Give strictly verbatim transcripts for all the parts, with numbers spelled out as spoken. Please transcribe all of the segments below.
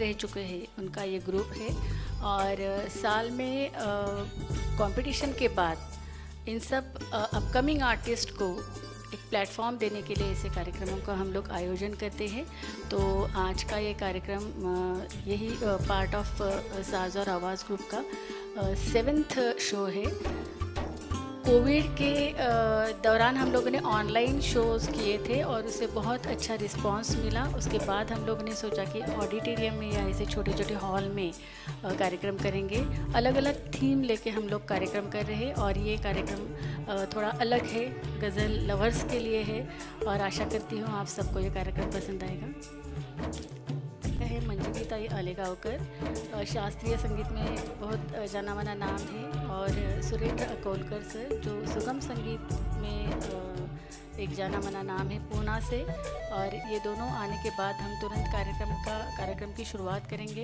रह चुके हैं उनका ये ग्रुप है। और साल में कंपटीशन के बाद इन सब अपकमिंग आर्टिस्ट को एक प्लेटफॉर्म देने के लिए ऐसे कार्यक्रमों का हम लोग आयोजन करते हैं। तो आज का ये कार्यक्रम यही पार्ट ऑफ साज और आवाज़ ग्रुप का सेवेंथ शो है। कोविड के दौरान हम लोगों ने ऑनलाइन शोज़ किए थे और उसे बहुत अच्छा रिस्पांस मिला। उसके बाद हम लोगों ने सोचा कि ऑडिटोरियम में या ऐसे छोटे छोटे हॉल में कार्यक्रम करेंगे। अलग अलग थीम लेके हम लोग कार्यक्रम कर रहे हैं और ये कार्यक्रम थोड़ा अलग है, गज़ल लवर्स के लिए है और आशा करती हूँ आप सबको ये कार्यक्रम पसंद आएगा। है मंजरी ताई आलेगांवकर, शास्त्रीय संगीत में बहुत जाना माना नाम है, और सुरेंद्र अकोलकर सर जो सुगम संगीत में एक जाना माना नाम है पूना से। और ये दोनों आने के बाद हम तुरंत कार्यक्रम का कार्यक्रम की शुरुआत करेंगे।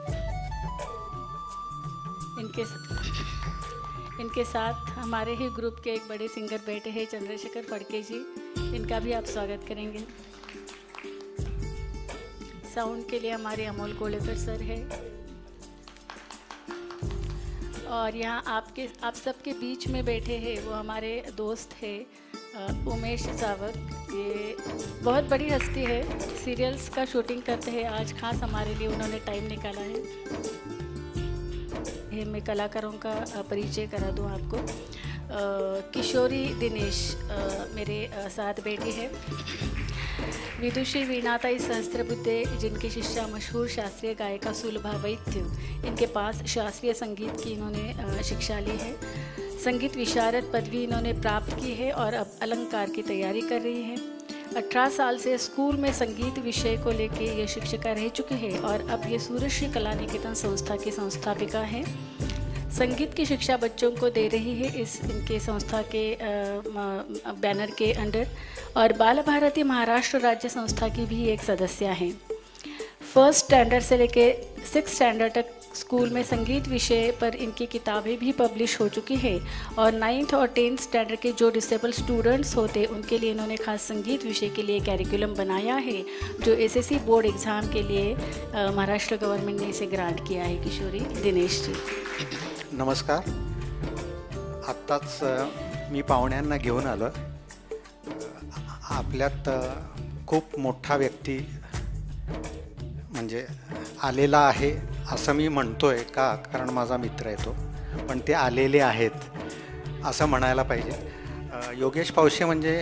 इनके इनके साथ हमारे ही ग्रुप के एक बड़े सिंगर बैठे हैं चंद्रशेखर फड़के जी, इनका भी आप स्वागत करेंगे। साउंड के लिए हमारे अमोल कोलेकर सर है। और यहाँ आपके आप सबके बीच में बैठे हैं वो हमारे दोस्त है उमेश सावक। ये बहुत बड़ी हस्ती है, सीरियल्स का शूटिंग करते हैं। आज खास हमारे लिए उन्होंने टाइम निकाला है। ये मैं कलाकारों का परिचय करा दूँ आपको। आ, किशोरी दिनेश आ, मेरे आ, साथ बैठी है। विदुषी वीणाताई सहस्त्रबुद्धे जिनकी शिष्या मशहूर शास्त्रीय गायिका सुलभा वैद्य, इनके पास शास्त्रीय संगीत की इन्होंने शिक्षा ली है। संगीत विशारद पदवी इन्होंने प्राप्त की है और अब अलंकार की तैयारी कर रही हैं। अठारह साल से स्कूल में संगीत विषय को लेकर ये शिक्षिका रह चुके हैं और अब ये सूर्यश्री कला निकेतन संस्था की संस्थापिका हैं। संगीत की शिक्षा बच्चों को दे रही है इस इनके संस्था के बैनर के अंडर, और बाल भारती महाराष्ट्र राज्य संस्था की भी एक सदस्य हैं। फर्स्ट स्टैंडर्ड से लेके सिक्स स्टैंडर्ड तक स्कूल में संगीत विषय पर इनकी किताबें भी पब्लिश हो चुकी है। और नाइन्थ और टेंथ स्टैंडर्ड के जो डिसेबल स्टूडेंट्स होते उनके लिए इन्होंने खास संगीत विषय के लिए कैरिकुलम बनाया है, जो एसएससी बोर्ड एग्ज़ाम के लिए महाराष्ट्र गवर्नमेंट ने इसे ग्रांट किया है। किशोरी दिनेश जी नमस्कार। आत्ताच मी पाहुण्यांना घेऊन आलो। आपल्यात खूप मोठा व्यक्ती म्हणजे आलेला आहे असं मी म्हणतोय का, कारण माझा मित्र आहे तो, पण ते आलेले आहेत असं म्हणायला पाहिजे। योगेश पावशे म्हणजे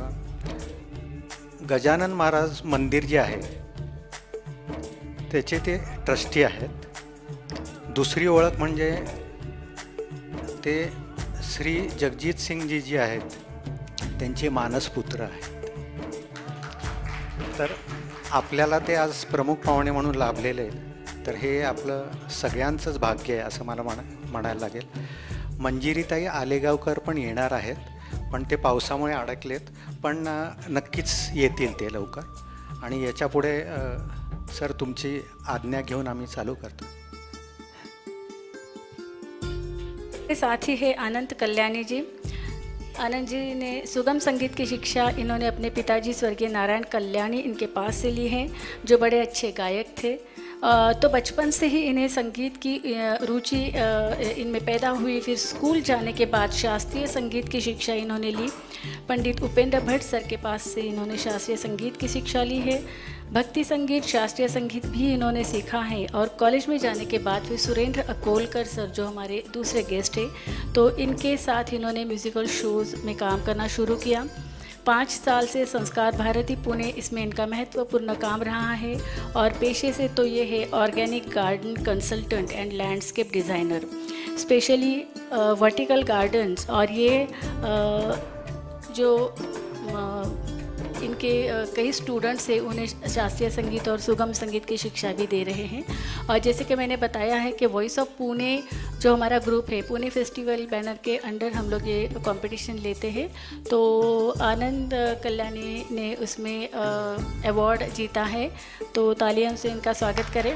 गजानन महाराज मंदिर जे आहे त्याचे ते ट्रस्टी आहेत। दुसरी ओळख म्हणजे ते श्री जगजीत सिंगजी जी आहेत त्यांचे मानसपुत्र आहेत। तर आपल्याला ते आज प्रमुख पाहुणे म्हणून लाभलेले आहेत, तर हे आपलं सगळ्यांचंच भाग्य आहे असं मला म्हणा म्हणायला लागेल। मंजिरीताई आलेगावकर पण येणार आहेत, पण ते पावसामुळे अडकलेत, पण नक्कीच येतील ते लवकर। आणि याच्या पुढे सर तुमची आज्ञा घेऊन आम्ही चालू करतो। साथ ही है आनंद कल्याणी जी। आनंद जी ने सुगम संगीत की शिक्षा इन्होंने अपने पिताजी स्वर्गीय नारायण कल्याणी इनके पास से ली है, जो बड़े अच्छे गायक थे। तो बचपन से ही इन्हें संगीत की रुचि इनमें पैदा हुई। फिर स्कूल जाने के बाद शास्त्रीय संगीत की शिक्षा इन्होंने ली। पंडित उपेंद्र भट्ट सर के पास से इन्होंने शास्त्रीय संगीत की शिक्षा ली है। भक्ति संगीत, शास्त्रीय संगीत भी इन्होंने सीखा है। और कॉलेज में जाने के बाद फिर सुरेंद्र अकोलकर सर जो हमारे दूसरे गेस्ट हैं, तो इनके साथ इन्होंने म्यूज़िकल शोज़ में काम करना शुरू किया। पाँच साल से संस्कार भारती पुणे, इसमें इनका महत्वपूर्ण काम रहा है। और पेशे से तो ये है organic garden consultant and landscape designer, specially vertical gardens. और ये आ, जो आ, इनके कई स्टूडेंट्स हैं उन्हें शास्त्रीय संगीत और सुगम संगीत की शिक्षा भी दे रहे हैं। और जैसे कि मैंने बताया है कि वॉइस ऑफ पुणे जो हमारा ग्रुप है, पुणे फेस्टिवल बैनर के अंडर हम लोग ये कंपटीशन लेते हैं। तो आनंद कल्याणी ने उसमें अवार्ड जीता है, तो तालियों से इनका स्वागत करें।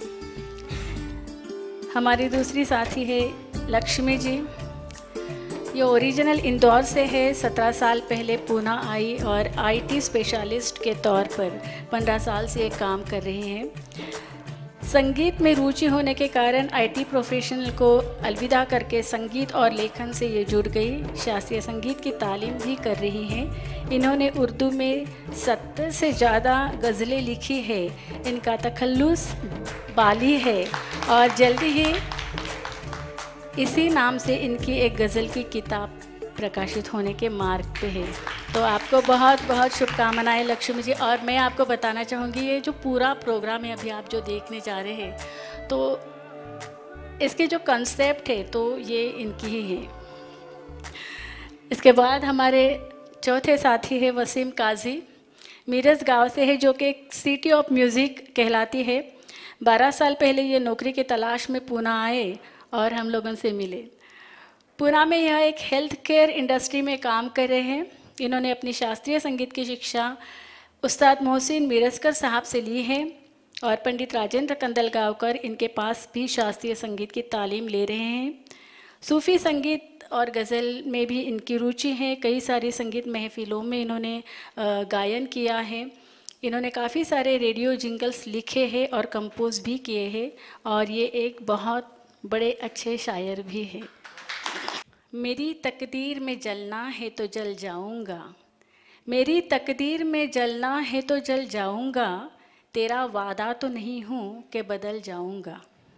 हमारी दूसरी साथी है लक्ष्मी जी। ये ओरिजिनल इंदौर से है। सत्रह साल पहले पूना आई और आईटी स्पेशलिस्ट के तौर पर पंद्रह साल से ये काम कर रही हैं। संगीत में रुचि होने के कारण आईटी प्रोफेशनल को अलविदा करके संगीत और लेखन से ये जुड़ गई। शास्त्रीय संगीत की तालीम भी कर रही हैं। इन्होंने उर्दू में सत्तर से ज़्यादा गज़लें लिखी है। इनका तखल्लुस बाली है और जल्दी ही इसी नाम से इनकी एक गज़ल की किताब प्रकाशित होने के मार्ग पे है। तो आपको बहुत बहुत शुभकामनाएं लक्ष्मी जी। और मैं आपको बताना चाहूँगी, ये जो पूरा प्रोग्राम है अभी आप जो देखने जा रहे हैं, तो इसके जो कंसेप्ट है तो ये इनकी ही है। इसके बाद हमारे चौथे साथी है वसीम काजी। मीरज गांव से है, जो कि एक सिटी ऑफ म्यूज़िक कहलाती है। बारह साल पहले ये नौकरी की तलाश में पूना आए और हम लोगों से मिले। पूना में यह एक हेल्थ केयर इंडस्ट्री में काम कर रहे हैं। इन्होंने अपनी शास्त्रीय संगीत की शिक्षा उस्ताद मोहसिन मिरजकर साहब से ली है और पंडित राजेंद्र कंदलगांवकर इनके पास भी शास्त्रीय संगीत की तालीम ले रहे हैं। सूफ़ी संगीत और गज़ल में भी इनकी रुचि है। कई सारी संगीत महफिलों में इन्होंने गायन किया है। इन्होंने काफ़ी सारे रेडियो जिंगल्स लिखे हैं और कंपोज भी किए हैं और ये एक बहुत बड़े अच्छे शायर भी हैं। मेरी तकदीर में जलना है तो जल जाऊंगा, मेरी तकदीर में जलना है तो जल जाऊंगा, तेरा वादा तो नहीं हूँ कि बदल जाऊंगा।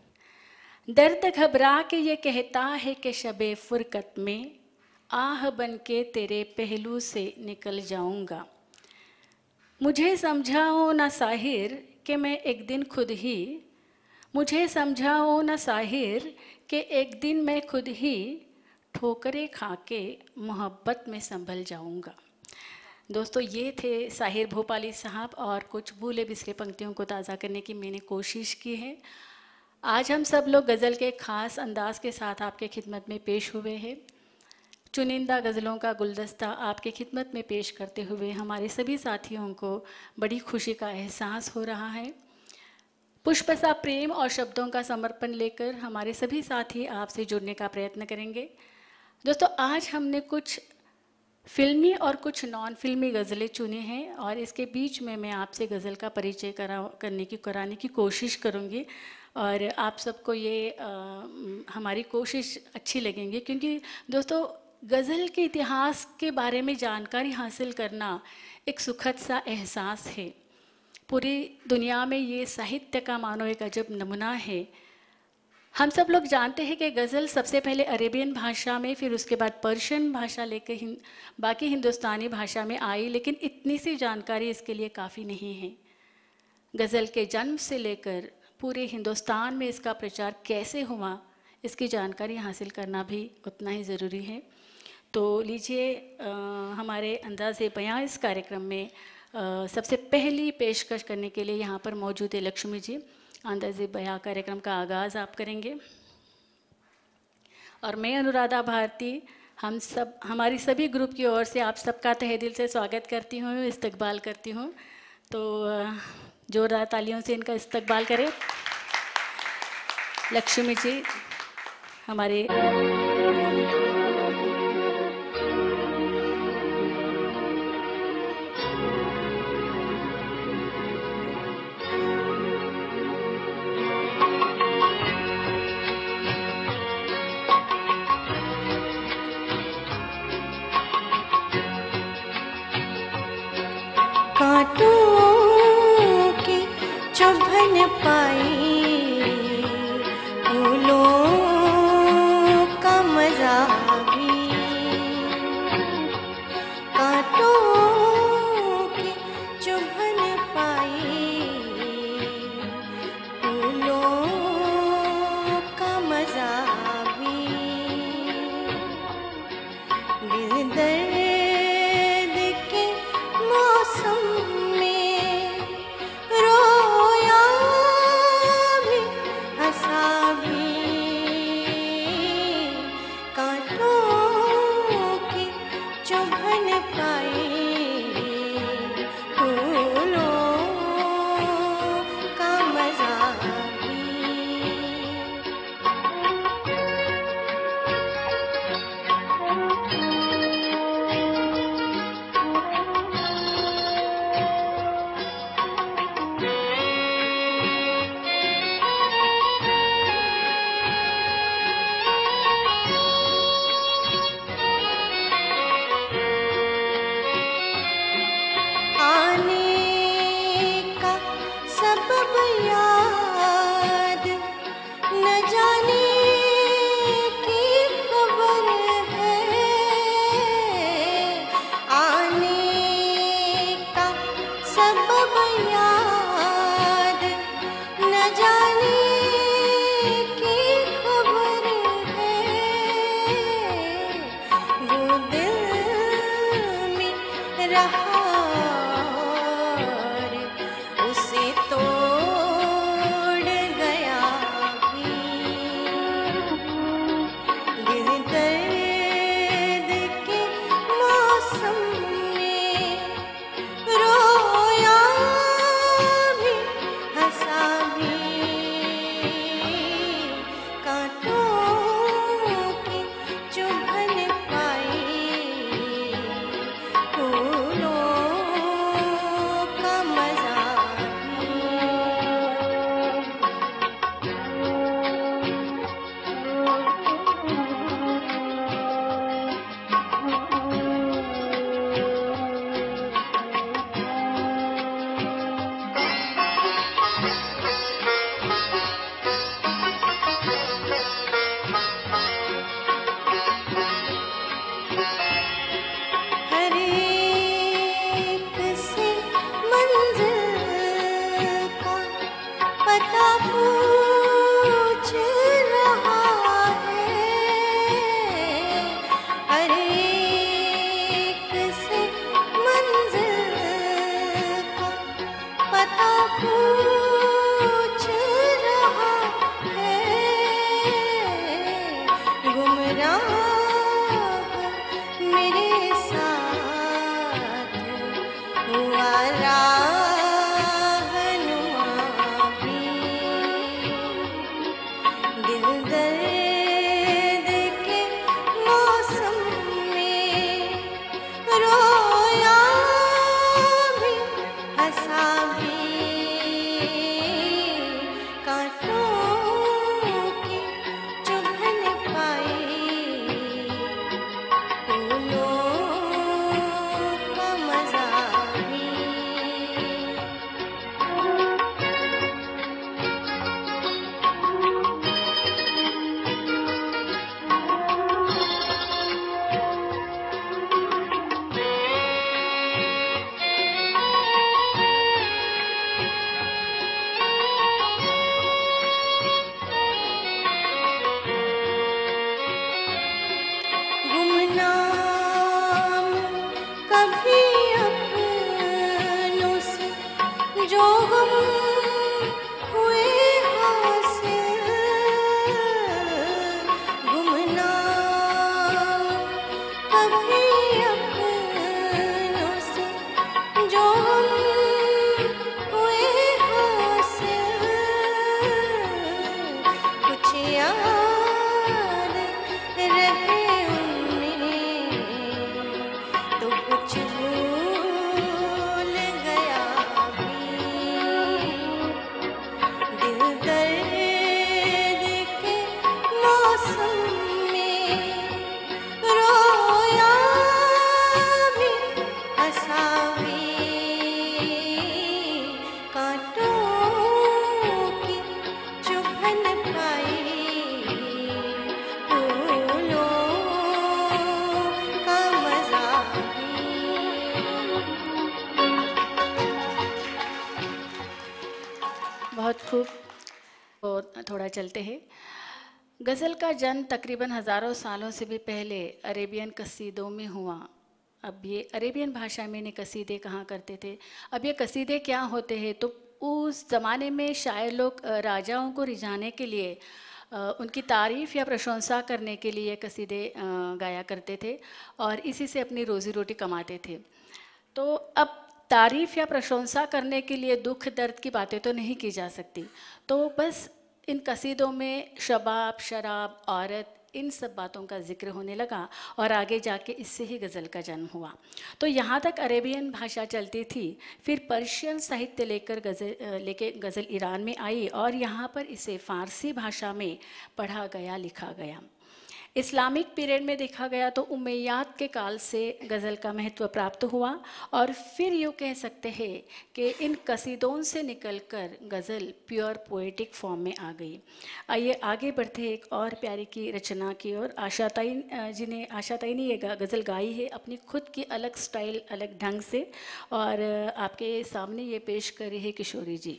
दर्द घबरा के ये कहता है कि शबे फुरकत में आह बन के तेरे पहलू से निकल जाऊंगा। मुझे समझाओ ना साहिर कि मैं एक दिन खुद ही, मुझे समझाओ ना साहिर कि एक दिन मैं खुद ही ठोकरे खा के मोहब्बत में संभल जाऊंगा। दोस्तों, ये थे साहिर भोपाली साहब और कुछ भूले बिसरे पंक्तियों को ताज़ा करने की मैंने कोशिश की है। आज हम सब लोग गज़ल के ख़ास अंदाज के साथ आपके खिदमत में पेश हुए हैं। चुनिंदा गज़लों का गुलदस्ता आपके खिदमत में पेश करते हुए हमारे सभी साथियों को बड़ी खुशी का एहसास हो रहा है। पुष्प सा प्रेम और शब्दों का समर्पण लेकर हमारे सभी साथी आपसे जुड़ने का प्रयत्न करेंगे। दोस्तों, आज हमने कुछ फिल्मी और कुछ नॉन फिल्मी गज़लें चुनी हैं और इसके बीच में मैं आपसे गज़ल का परिचय करा करने की कराने की कोशिश करूँगी और आप सबको ये आ, हमारी कोशिश अच्छी लगेंगी, क्योंकि दोस्तों गज़ल के इतिहास के बारे में जानकारी हासिल करना एक सुखद सा एहसास है। पूरी दुनिया में ये साहित्य का मानो एक अजब नमूना है। हम सब लोग जानते हैं कि गज़ल सबसे पहले अरेबियन भाषा में, फिर उसके बाद पर्शियन भाषा लेकर हिं, बाकी हिंदुस्तानी भाषा में आई, लेकिन इतनी सी जानकारी इसके लिए काफ़ी नहीं है। गज़ल के जन्म से लेकर पूरे हिंदुस्तान में इसका प्रचार कैसे हुआ, इसकी जानकारी हासिल करना भी उतना ही ज़रूरी है। तो लीजिए, हमारे अंदाज़े बयां इस कार्यक्रम में आ, सबसे पहली पेशकश करने के लिए यहाँ पर मौजूद है लक्ष्मी जी। अंदाज़े बयां कार्यक्रम का आगाज़ आप करेंगे और मैं अनुराधा भारती हम सब हमारी सभी ग्रुप की ओर से आप सबका तहे दिल से स्वागत करती हूँ, इस्तकबाल करती हूँ। तो जोरदार तालियों से इनका इस्तकबाल करें। लक्ष्मी जी हमारे कांटों की चुभन पाई फूलों का मज़ा याद रहे उनमें तो कुछ भूल गया भी दिल दर्द के मौसम में रोया भी हंसा भी कांटों की चुभन पाई फूलों का मजा भी। बहुत खूब। और थोड़ा चलते हैं। गज़ल का जन्म तकरीबन हज़ारों सालों से भी पहले अरेबियन कसीदों में हुआ। अब ये अरेबियन भाषा में इन्हें कसीदे कहा करते थे। अब ये कसीदे क्या होते हैं, तो उस ज़माने में शायर लोग अ, राजाओं को रिझाने के लिए, अ, उनकी तारीफ़ या प्रशंसा करने के लिए कसीदे अ, गाया करते थे और इसी से अपनी रोज़ी रोटी कमाते थे। तो अब तारीफ़ या प्रशंसा करने के लिए दुख दर्द की बातें तो नहीं की जा सकती, तो बस इन कसीदों में शबाब, शराब, औरत, इन सब बातों का जिक्र होने लगा और आगे जाके इससे ही गज़ल का जन्म हुआ। तो यहाँ तक अरेबियन भाषा चलती थी, फिर पर्शियन साहित्य लेकर गज़ल लेके गज़ल ईरान में आई और यहाँ पर इसे फ़ारसी भाषा में पढ़ा गया, लिखा गया। इस्लामिक पीरियड में देखा गया तो उमैयाद के काल से गज़ल का महत्व प्राप्त हुआ और फिर यूँ कह सकते हैं कि इन कसीदों से निकलकर गज़ल प्योर पोएटिक फॉर्म में आ गई। आइए आगे बढ़ते हैं एक और प्यारी की रचना की ओर। आशा ताई जिन्हें आशा ताई ने ये गज़ल गाई है अपनी खुद की अलग स्टाइल, अलग ढंग से, और आपके सामने ये पेश करी है किशोरी जी।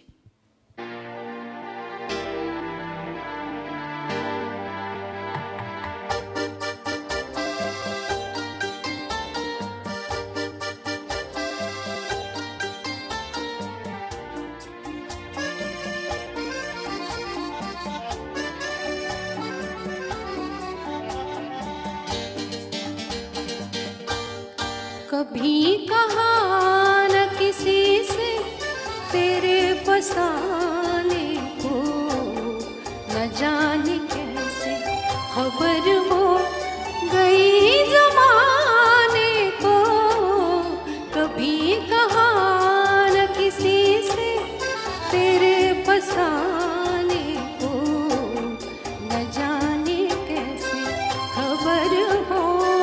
कभी कहा न किसी से तेरे बसाने को, न जाने कैसे खबर हो गई ज़माने को। कभी कहा न किसी से तेरे बसाने को, न जाने कैसे खबर हो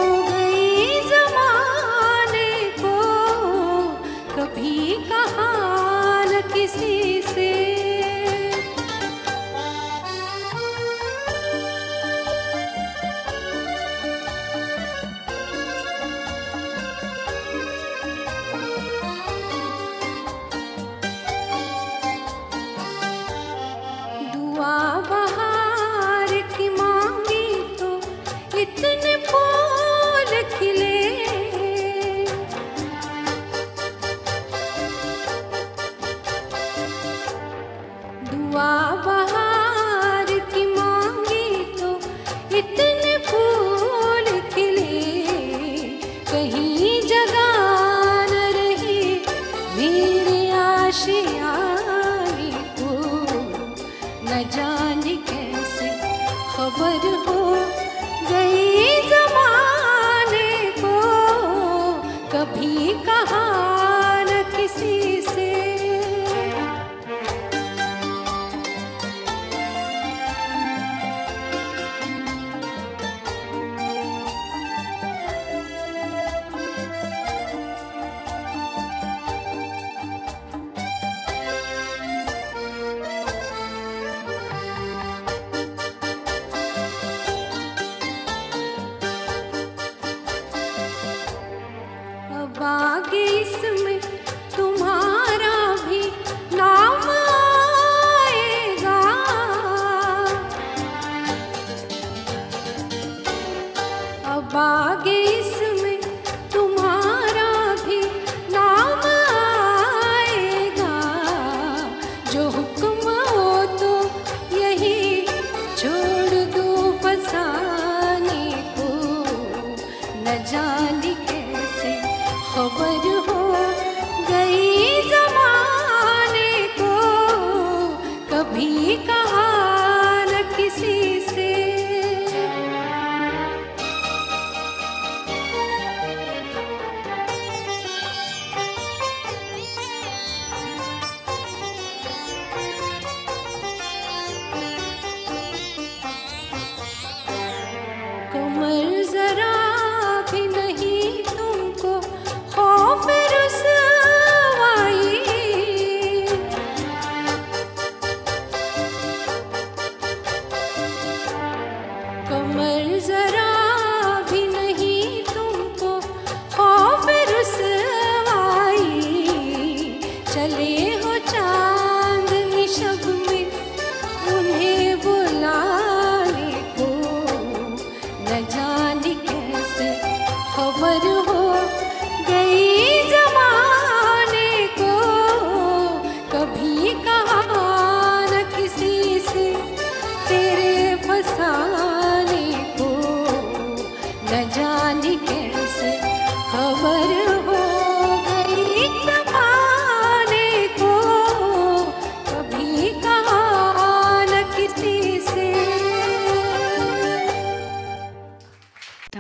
कभी कहा न किसी से। दुआ बहार की मांगी तो इतने फूल खिले, दुआ बहार की मांगी तो इतने फूल खिले। कहीं जगह न रही मेरे आशियाने को, न जाने कैसे खबर हो गई ज़माने को। कभी कहा न किसी से। अब आगे इस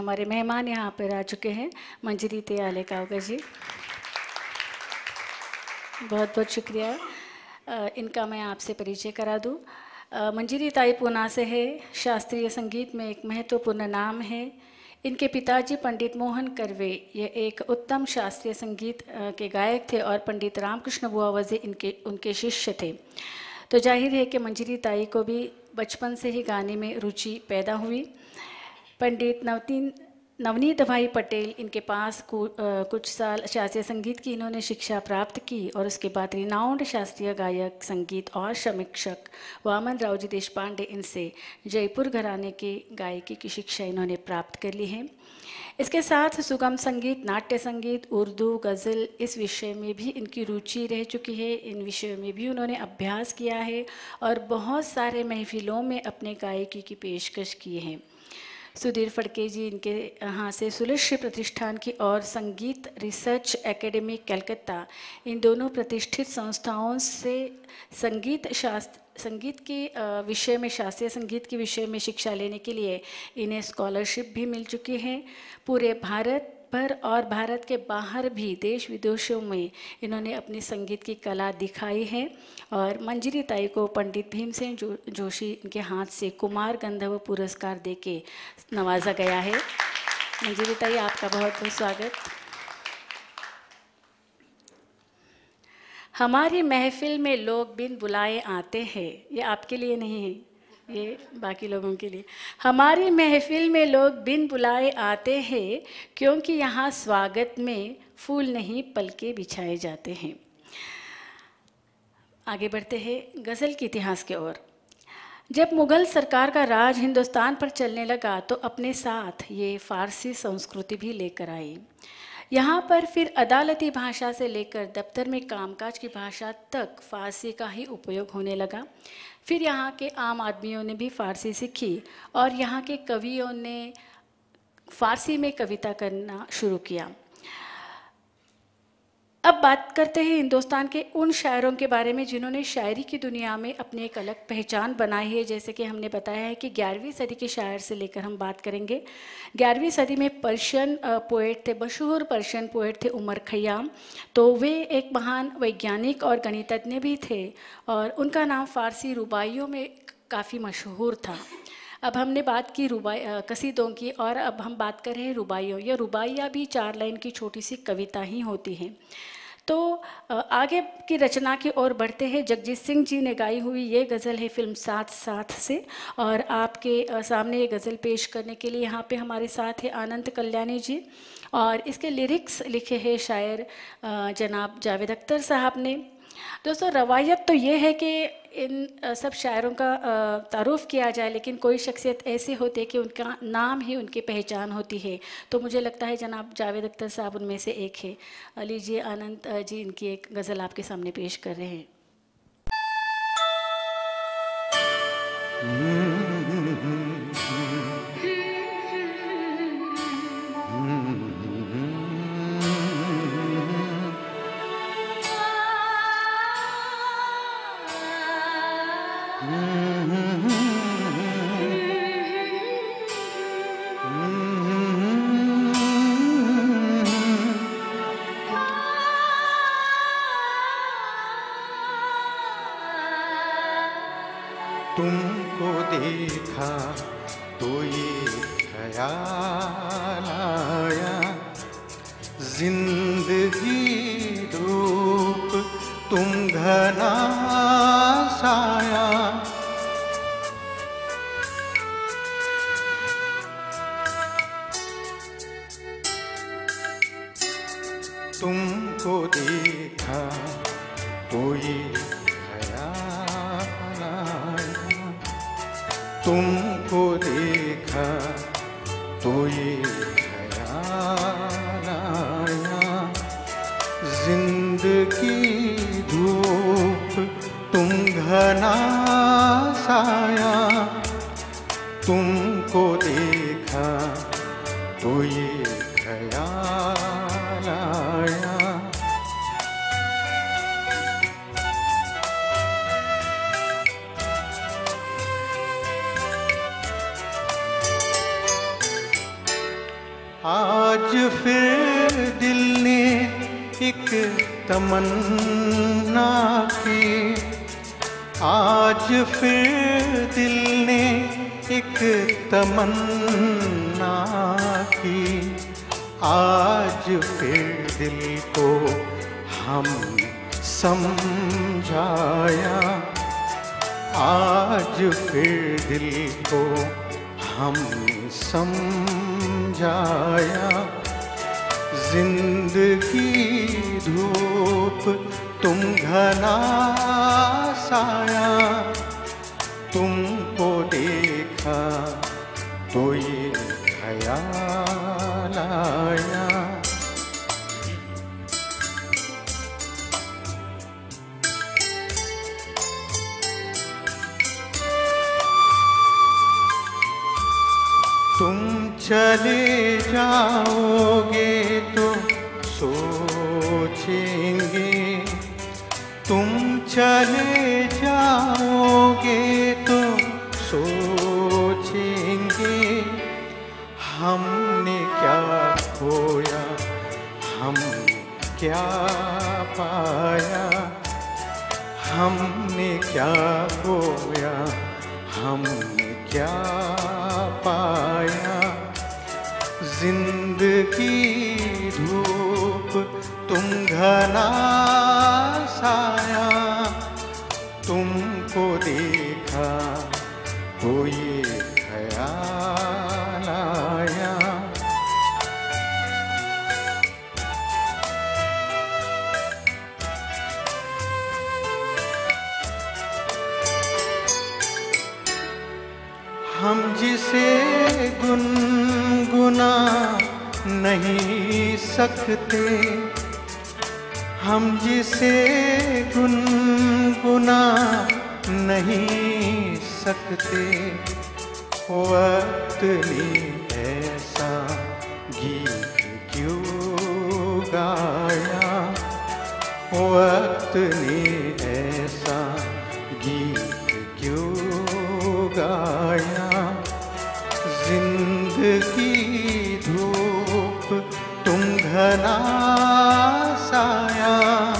हमारे मेहमान यहाँ पर आ चुके हैं, मंजरी ते आलेकावकर जी, बहुत बहुत शुक्रिया। इनका मैं आपसे परिचय करा दूँ। मंजरी ताई पूना से है, शास्त्रीय संगीत में एक महत्वपूर्ण नाम है। इनके पिताजी पंडित मोहन करवे ये एक उत्तम शास्त्रीय संगीत के गायक थे और पंडित रामकृष्ण बुआ वज़े इनके उनके शिष्य थे। तो जाहिर है कि मंजरी ताई को भी बचपन से ही गाने में रुचि पैदा हुई। पंडित नवतीन नवनीत भाई पटेल इनके पास कु, आ, कुछ साल शास्त्रीय संगीत की इन्होंने शिक्षा प्राप्त की और उसके बाद रिनाउंड शास्त्रीय गायक संगीत और समीक्षक वामन राव जी देशपांडे इनसे जयपुर घराने के गायकी की शिक्षा इन्होंने प्राप्त कर ली है। इसके साथ सुगम संगीत, नाट्य संगीत, उर्दू, गज़ल इस विषय में भी इनकी रुचि रह चुकी है। इन विषयों में भी उन्होंने अभ्यास किया है और बहुत सारे महफिलों में अपने गायकी की पेशकश की है। सुधीर फड़के जी इनके यहाँ से सुलक्ष्य प्रतिष्ठान की और संगीत रिसर्च एकेडमी कलकत्ता, इन दोनों प्रतिष्ठित संस्थाओं से संगीत शास्त्र संगीत के विषय में शास्त्रीय संगीत के विषय में शिक्षा लेने के लिए इन्हें स्कॉलरशिप भी मिल चुकी है। पूरे भारत पर और भारत के बाहर भी देश विदेशों में इन्होंने अपनी संगीत की कला दिखाई है। और मंजरी ताई को पंडित भीमसेन जो, जोशी इनके हाथ से कुमार गंधर्व पुरस्कार देके नवाजा गया है। मंजरी ताई, आपका बहुत बहुत स्वागत। हमारी महफिल में लोग बिन बुलाए आते हैं, ये आपके लिए नहीं है, ये बाकी लोगों के लिए। हमारी महफिल में लोग बिन बुलाए आते हैं क्योंकि यहाँ स्वागत में फूल नहीं पलके बिछाए जाते हैं। आगे बढ़ते हैं गज़ल के इतिहास की ओर। जब मुग़ल सरकार का राज हिंदुस्तान पर चलने लगा तो अपने साथ ये फ़ारसी संस्कृति भी लेकर आई। यहाँ पर फिर अदालती भाषा से लेकर दफ्तर में कामकाज की भाषा तक फ़ारसी का ही उपयोग होने लगा। फिर यहाँ के आम आदमियों ने भी फ़ारसी सीखी और यहाँ के कवियों ने फ़ारसी में कविता करना शुरू किया। अब बात करते हैं हिंदुस्तान के उन शायरों के बारे में जिन्होंने शायरी की दुनिया में अपनी एक अलग पहचान बनाई है। जैसे कि हमने बताया है कि ग्यारहवीं सदी के शायर से लेकर हम बात करेंगे। ग्यारहवीं सदी में पर्शियन पोएट थे, मशहूर पर्शियन पोएट थे उमर खयाम। तो वे एक महान वैज्ञानिक और गणितज्ञ भी थे और उनका नाम फ़ारसी रुबाइयों में काफ़ी मशहूर था। अब हमने बात की रुबाई कसीदों की और अब हम बात कर रहे हैं रुबाइयों। यह रुबाइयाँ भी चार लाइन की छोटी सी कविता ही होती हैं। तो आगे की रचना की ओर बढ़ते हैं। जगजीत सिंह जी ने गाई हुई ये गज़ल है फिल्म साथ साथ से, और आपके सामने ये गज़ल पेश करने के लिए यहाँ पे हमारे साथ है आनंद कल्याणी जी, और इसके लिरिक्स लिखे हैं शायर जनाब जावेद अख्तर साहब ने। दोस्तों, रवायत तो ये है कि इन सब शायरों का तारुफ़ किया जाए, लेकिन कोई शख्सियत ऐसे होते हैं कि उनका नाम ही उनकी पहचान होती है। तो मुझे लगता है जनाब जावेद अख्तर साहब उनमें से एक है। लीजिए आनंद जी इनकी एक गज़ल आपके सामने पेश कर रहे हैं। तुमको देखा तो ये ख्याल आया, जिंदगी धूप तुम घना साया। तुमको देखा तो ये तुमको देखा तो ये ख्याल आया, जिंदगी धूप तुम घना साया। तुमको देखा तो ये ख्याल आया। आज फिर दिल ने एक तमन्ना की, आज फिर दिल ने एक तमन्ना की, आज फिर दिल को हम समझाया, आज फिर दिल को हम समझाया। जिंदगी धूप तुम घना साया, तुमको देखा तो ये ख्याल आया। तुम चले जाओगे तो सोचेंगे, तुम चले जाओगे तो सोचेंगे, हमने क्या खोया हम क्या पाया, हमने क्या खोया हमने क्या पाया। जिंदगी धूप तुम घना साया, तुमको देखा तो ये ख्याल आया। हम जिसे गुनगुना नहीं सकते, हम जिसे गुनगुना नहीं सकते, वक्त ने ऐसा गीत क्यों गाया, वक्त ने ऐसा गीत क्यों गाया। जिंदगी धूप तुम घना साया,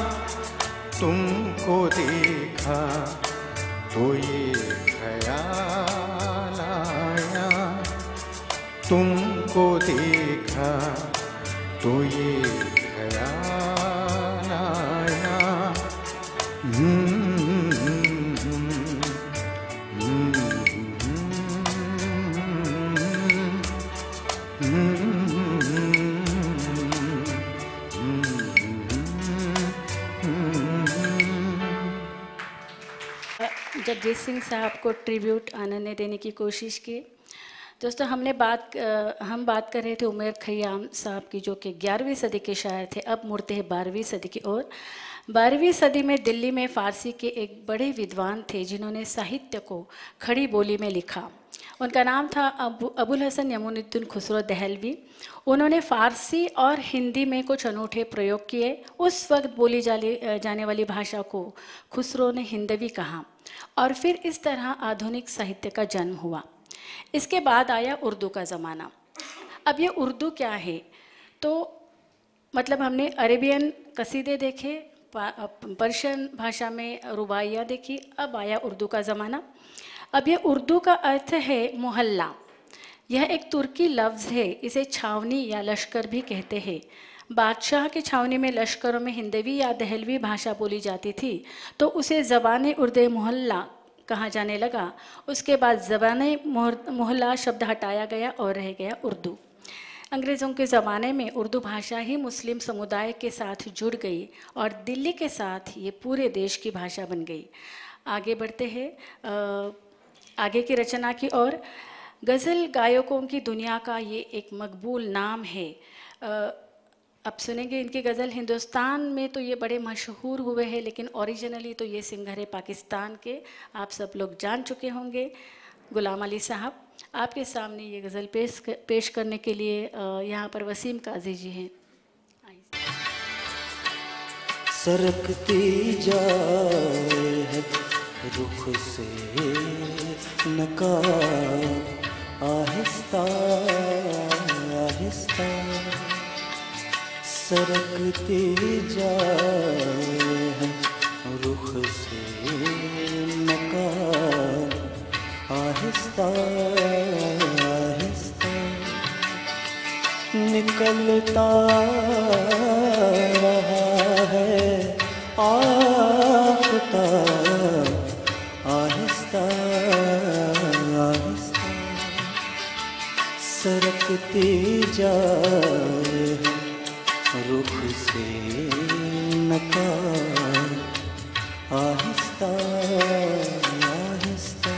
तुमको देखा तो ये ख्याल आया, तुमको देखा तो ये ख्याल आया। जगजीत सिंह साहब को ट्रिब्यूट आनंद ने देने की कोशिश की। दोस्तों, हमने बात हम बात कर रहे थे उमर खयाम साहब की, जो कि ग्यारहवीं सदी के शायर थे। अब मुड़ते हैं बारहवीं सदी की ओर। बारहवीं सदी में दिल्ली में फ़ारसी के एक बड़े विद्वान थे जिन्होंने साहित्य को खड़ी बोली में लिखा। उनका नाम था अबू अबुल हसन यमुनुद्दीन खुसरो दहलवी। उन्होंने फ़ारसी और हिंदी में कुछ अनूठे प्रयोग किए। उस वक्त बोली जाने जाने वाली भाषा को खुसरो ने हिंदवी कहा और फिर इस तरह आधुनिक साहित्य का जन्म हुआ। इसके बाद आया उर्दू का ज़माना। अब ये उर्दू क्या है, तो मतलब हमने अरेबियन कसीदे देखे, पर्शियन भाषा में रुबाइयाँ देखी, अब आया उर्दू का ज़माना। अब ये उर्दू का अर्थ है मोहल्ला। यह एक तुर्की लफ्ज़ है। इसे छावनी या लश्कर भी कहते हैं। बादशाह की छावनी में लश्करों में हिंदवी या दहलवी भाषा बोली जाती थी, तो उसे ज़बान उर्दे मोहल्ला कहा जाने लगा। उसके बाद ज़बान मोहल्ला शब्द हटाया गया और रह गया उर्दू। अंग्रेज़ों के ज़माने में उर्दू भाषा ही मुस्लिम समुदाय के साथ जुड़ गई और दिल्ली के साथ ये पूरे देश की भाषा बन गई। आगे बढ़ते हैं आगे की रचना की ओर। गज़ल गायकों की दुनिया का ये एक मकबूल नाम है। अब सुनेंगे इनकी गज़ल। हिंदुस्तान में तो ये बड़े मशहूर हुए हैं, लेकिन ओरिजिनली तो ये सिंगर है पाकिस्तान के। आप सब लोग जान चुके होंगे, गुलाम अली साहब। आपके सामने ये गज़ल पेश पेश करने के लिए यहाँ पर वसीम काजी जी हैं। सरकती जाए है रुख से नकाब, आहिस्ता आहिस्ता आहिस्ता सरकती जाए है रुख से नकाब, आहिस्ता आहिस्ता निकलता रहा है आफ़ताब, आहिस्ता आहिस्ता सरकती जाए रुख से नकाब, आहिस्ता आहिस्ता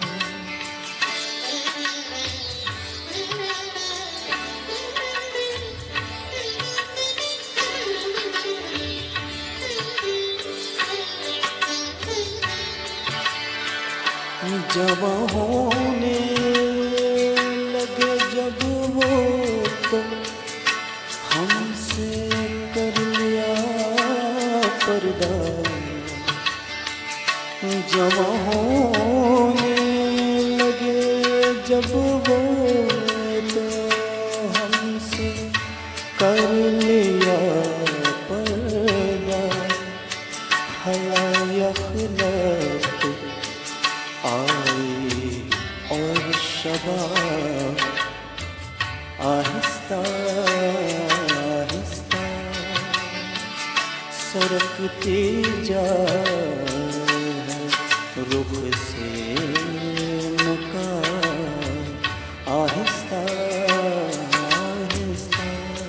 जवां होने लगे जब वो तो हमसे कर लिया पर्दा, जवां होने लगे जब वो तो हमसे कर लिया पर्दा, हया यखलत आई और शबाब, आहिस्ता आहिस्ता सरकती जाए रुख से नकाब, आहिस्ता आहिस्ता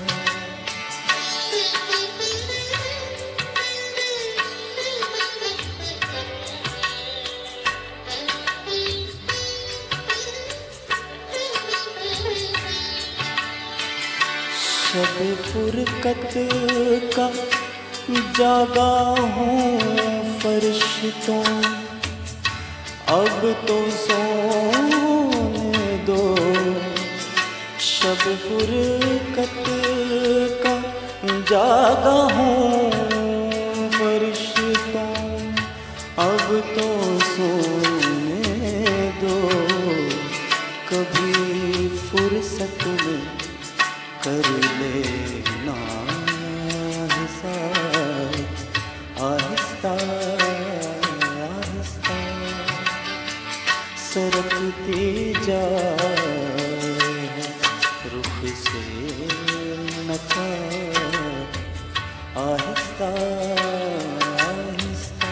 शब फुरकत का जागा हूँ फरिश्तों, अब तो सोने दो, शब फुरकत का जागा हूँ फरिश्तों, अब तो सोने दो, कभी फुर्सत में कर लेना हिसाब, आहिस्ता आहिस्ता सरकती जाए रुख से नकाब, आहिस्ता आहिस्ता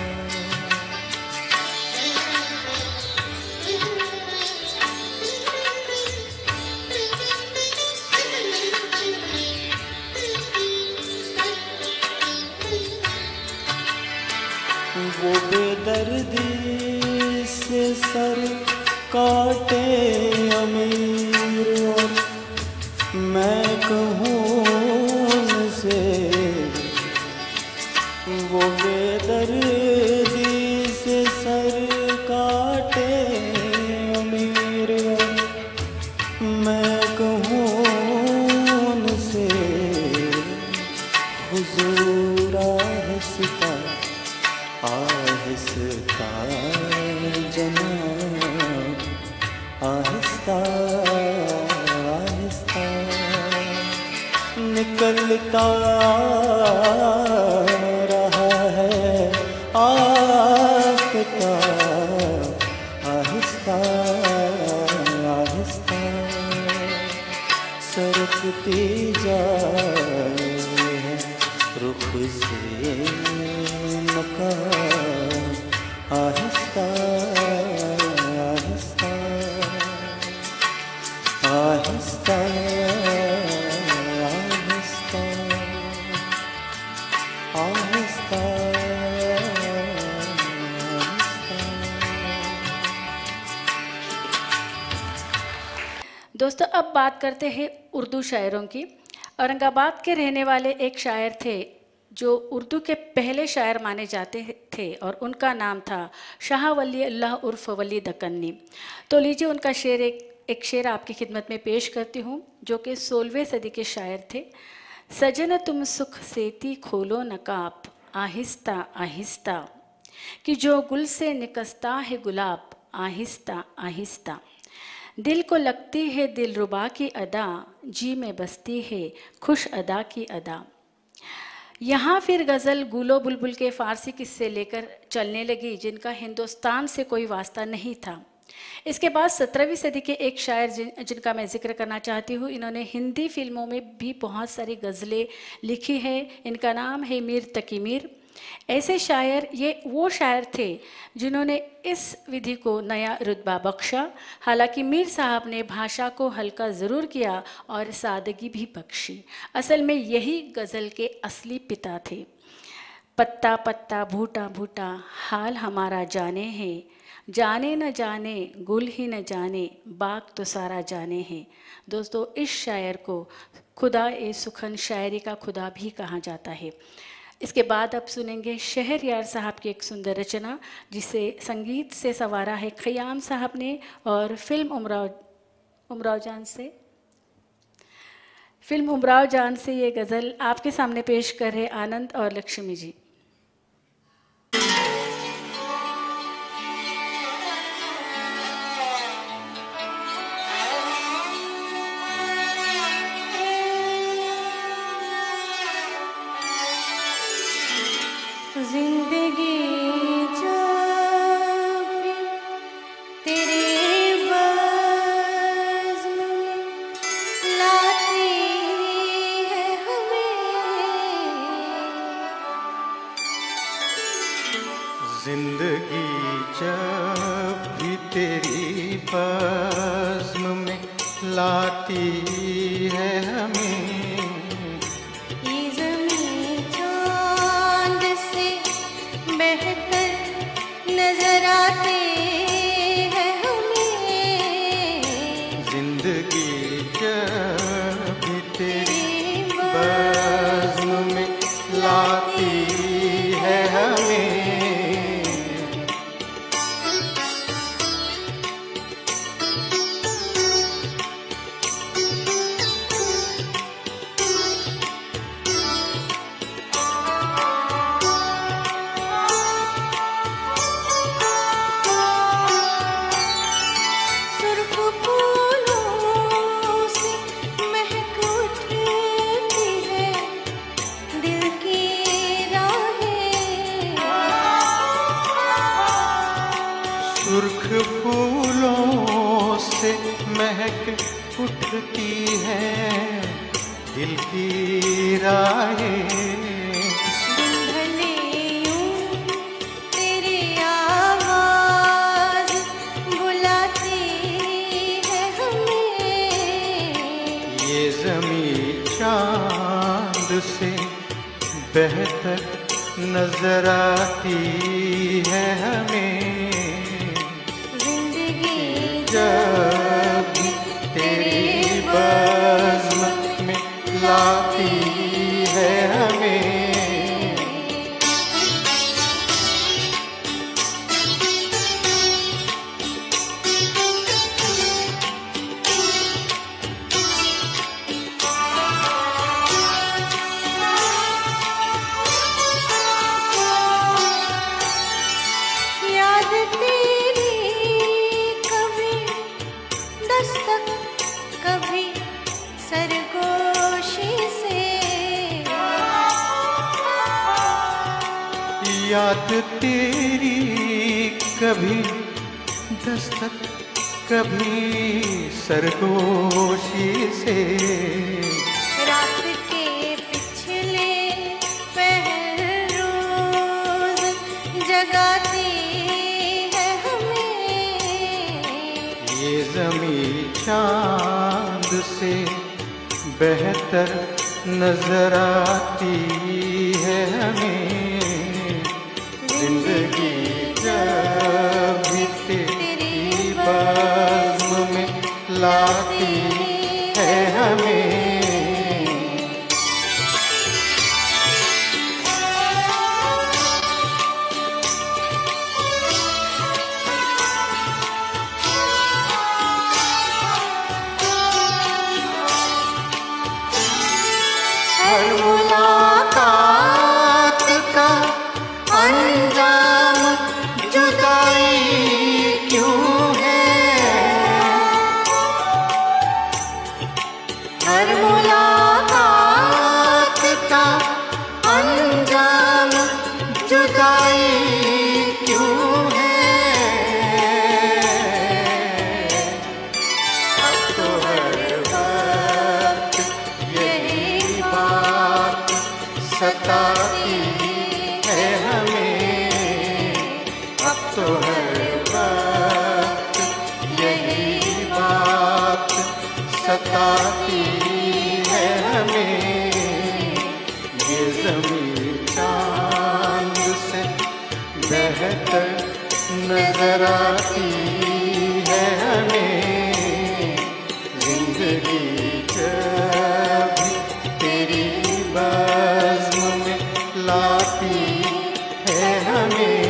वो बेदर्दी से सर काटे अमीर और मैं कहूँ उनसे, वो बेदर्दी से सर काटे अमीर और मैं कहूँ उनसे, हुजूर आहिस्ता आहिस्ता जनाब, आहिस्ता आहिस्ता निकलता रहा है आफ़ताब, आहिस्ता आहिस्ता सरकती जाए रुख से नकाब, आहिस्ता आहिस्ता आहिस्ता आहिस्ता आहिस्ता दोस्तों अब बात करते हैं उर्दू शायरों की। औरंगाबाद के रहने वाले एक शायर थे जो उर्दू के पहले शायर माने जाते थे और उनका नाम था शाह वली अल्लाह उर्फ वली दक्कनी। तो लीजिए उनका शेर एक एक शेर आपकी खिदमत में पेश करती हूँ जो कि सोलहवीं सदी के शायर थे। सजन तुम सुख सेती खोलो नकाब, आहिस्ता आहिस्ता कि जो गुल से निकसता है गुलाब, आहिस्ता आहिस्ता दिल को लगती है दिलरुबा की अदा, जी में बसती है खुश अदा की अदा। यहाँ फिर गज़ल गुलो बुलबुल के फ़ारसी किस्से लेकर चलने लगी जिनका हिंदुस्तान से कोई वास्ता नहीं था। इसके बाद सत्रहवीं सदी के एक शायर जिन जिनका मैं जिक्र करना चाहती हूँ, इन्होंने हिंदी फिल्मों में भी बहुत सारी गज़लें लिखी हैं। इनका नाम है मीर तकी मीर। ऐसे शायर, ये वो शायर थे जिन्होंने इस विधि को नया रुतबा बख्शा। हालांकि मीर साहब ने भाषा को हल्का ज़रूर किया और सादगी भी बख्शी। असल में यही गज़ल के असली पिता थे। पत्ता पत्ता भूटा भूटा हाल हमारा जाने हैं, जाने न जाने गुल ही न जाने बाग तो सारा जाने हैं। दोस्तों, इस शायर को खुदा ए सुखन शायरी का खुदा भी कहा जाता है। इसके बाद अब सुनेंगे शहरयार साहब की एक सुंदर रचना जिसे संगीत से संवारा है खयाम साहब ने, और फिल्म उमराव उमराव जान से फिल्म उमराव जान से ये गज़ल आपके सामने पेश कर रहे आनंद और लक्ष्मी जी। जिंदगी जब भी तेरे बज़्म में लाती है हमें, जिंदगी जब भी तेरी बज़्म में लाती है हमें, नजर आते हैं हमें। जिंदगी जब भी तेरी बज़्म में लाती है हमें, उठती है दिल की राहें, भले यूं तेरी आवाज़ बुलाती है हमें, ये ज़मीं चाँद से बेहतर नजर आती है हमें। जिंदगी जब भी तेरी बज़्म में लाती है हमें, याद तेरी कभी दस्तक कभी सरगोशी से, याद तेरी कभी दस्तक कभी सरगोशी से, रात के पिछले पहर रोज जगाती है हमें, ये ज़मीं चाँद से बेहतर नजर आती है हमें। जिंदगी जब भी तेरी बज़्म में लाती है हमें, हर मुलाकात का अंजाम जुदाई क्यों है, सताती है हमें, ये ज़मीं चांद से बहकर नजर आती है हमें, जिंदगी जब तेरी बज़्म में लाती है हमें।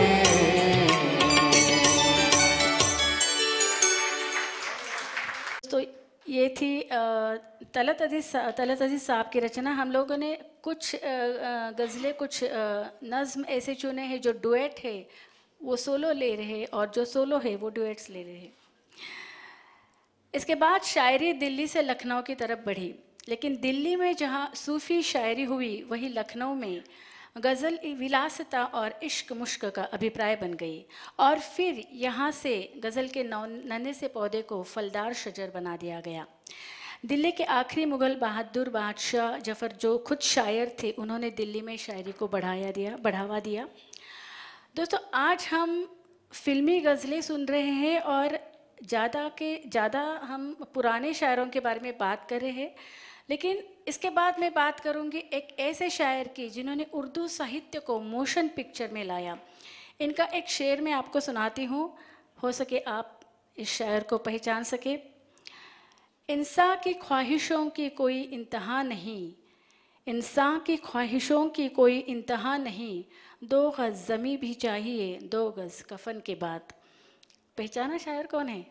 तो ये थी तलत अजीज तलत अजीज साहब की रचना। हम लोगों ने कुछ गज़लें, कुछ नज़्म ऐसे चुने हैं जो डुएट है वो सोलो ले रहे हैं, और जो सोलो है वो डुएट्स ले रहे हैं। इसके बाद शायरी दिल्ली से लखनऊ की तरफ बढ़ी, लेकिन दिल्ली में जहाँ सूफ़ी शायरी हुई वहीं लखनऊ में गज़ल विलासिता और इश्क मुश्क का अभिप्राय बन गई, और फिर यहाँ से गज़ल के नन्हे से पौधे को फलदार शजर बना दिया गया। दिल्ली के आखिरी मुग़ल बहादुर बादशाह जफ़र जो खुद शायर थे, उन्होंने दिल्ली में शायरी को बढ़ाया दिया बढ़ावा दिया। दोस्तों, आज हम फ़िल्मी गज़लें सुन रहे हैं और ज़्यादा के ज़्यादा हम पुराने शायरों के बारे में बात कर रहे हैं, लेकिन इसके बाद मैं बात करूंगी एक ऐसे शायर की जिन्होंने उर्दू साहित्य को मोशन पिक्चर में लाया। इनका एक शेर मैं आपको सुनाती हूँ, हो सके आप इस शायर को पहचान सके। इंसान की ख्वाहिशों की कोई इंतहा नहीं, इंसान की ख्वाहिशों की कोई इंतहा नहीं, दो गज़ ज़मी भी चाहिए दो गज़ कफन के बाद। पहचाना शायर कौन है?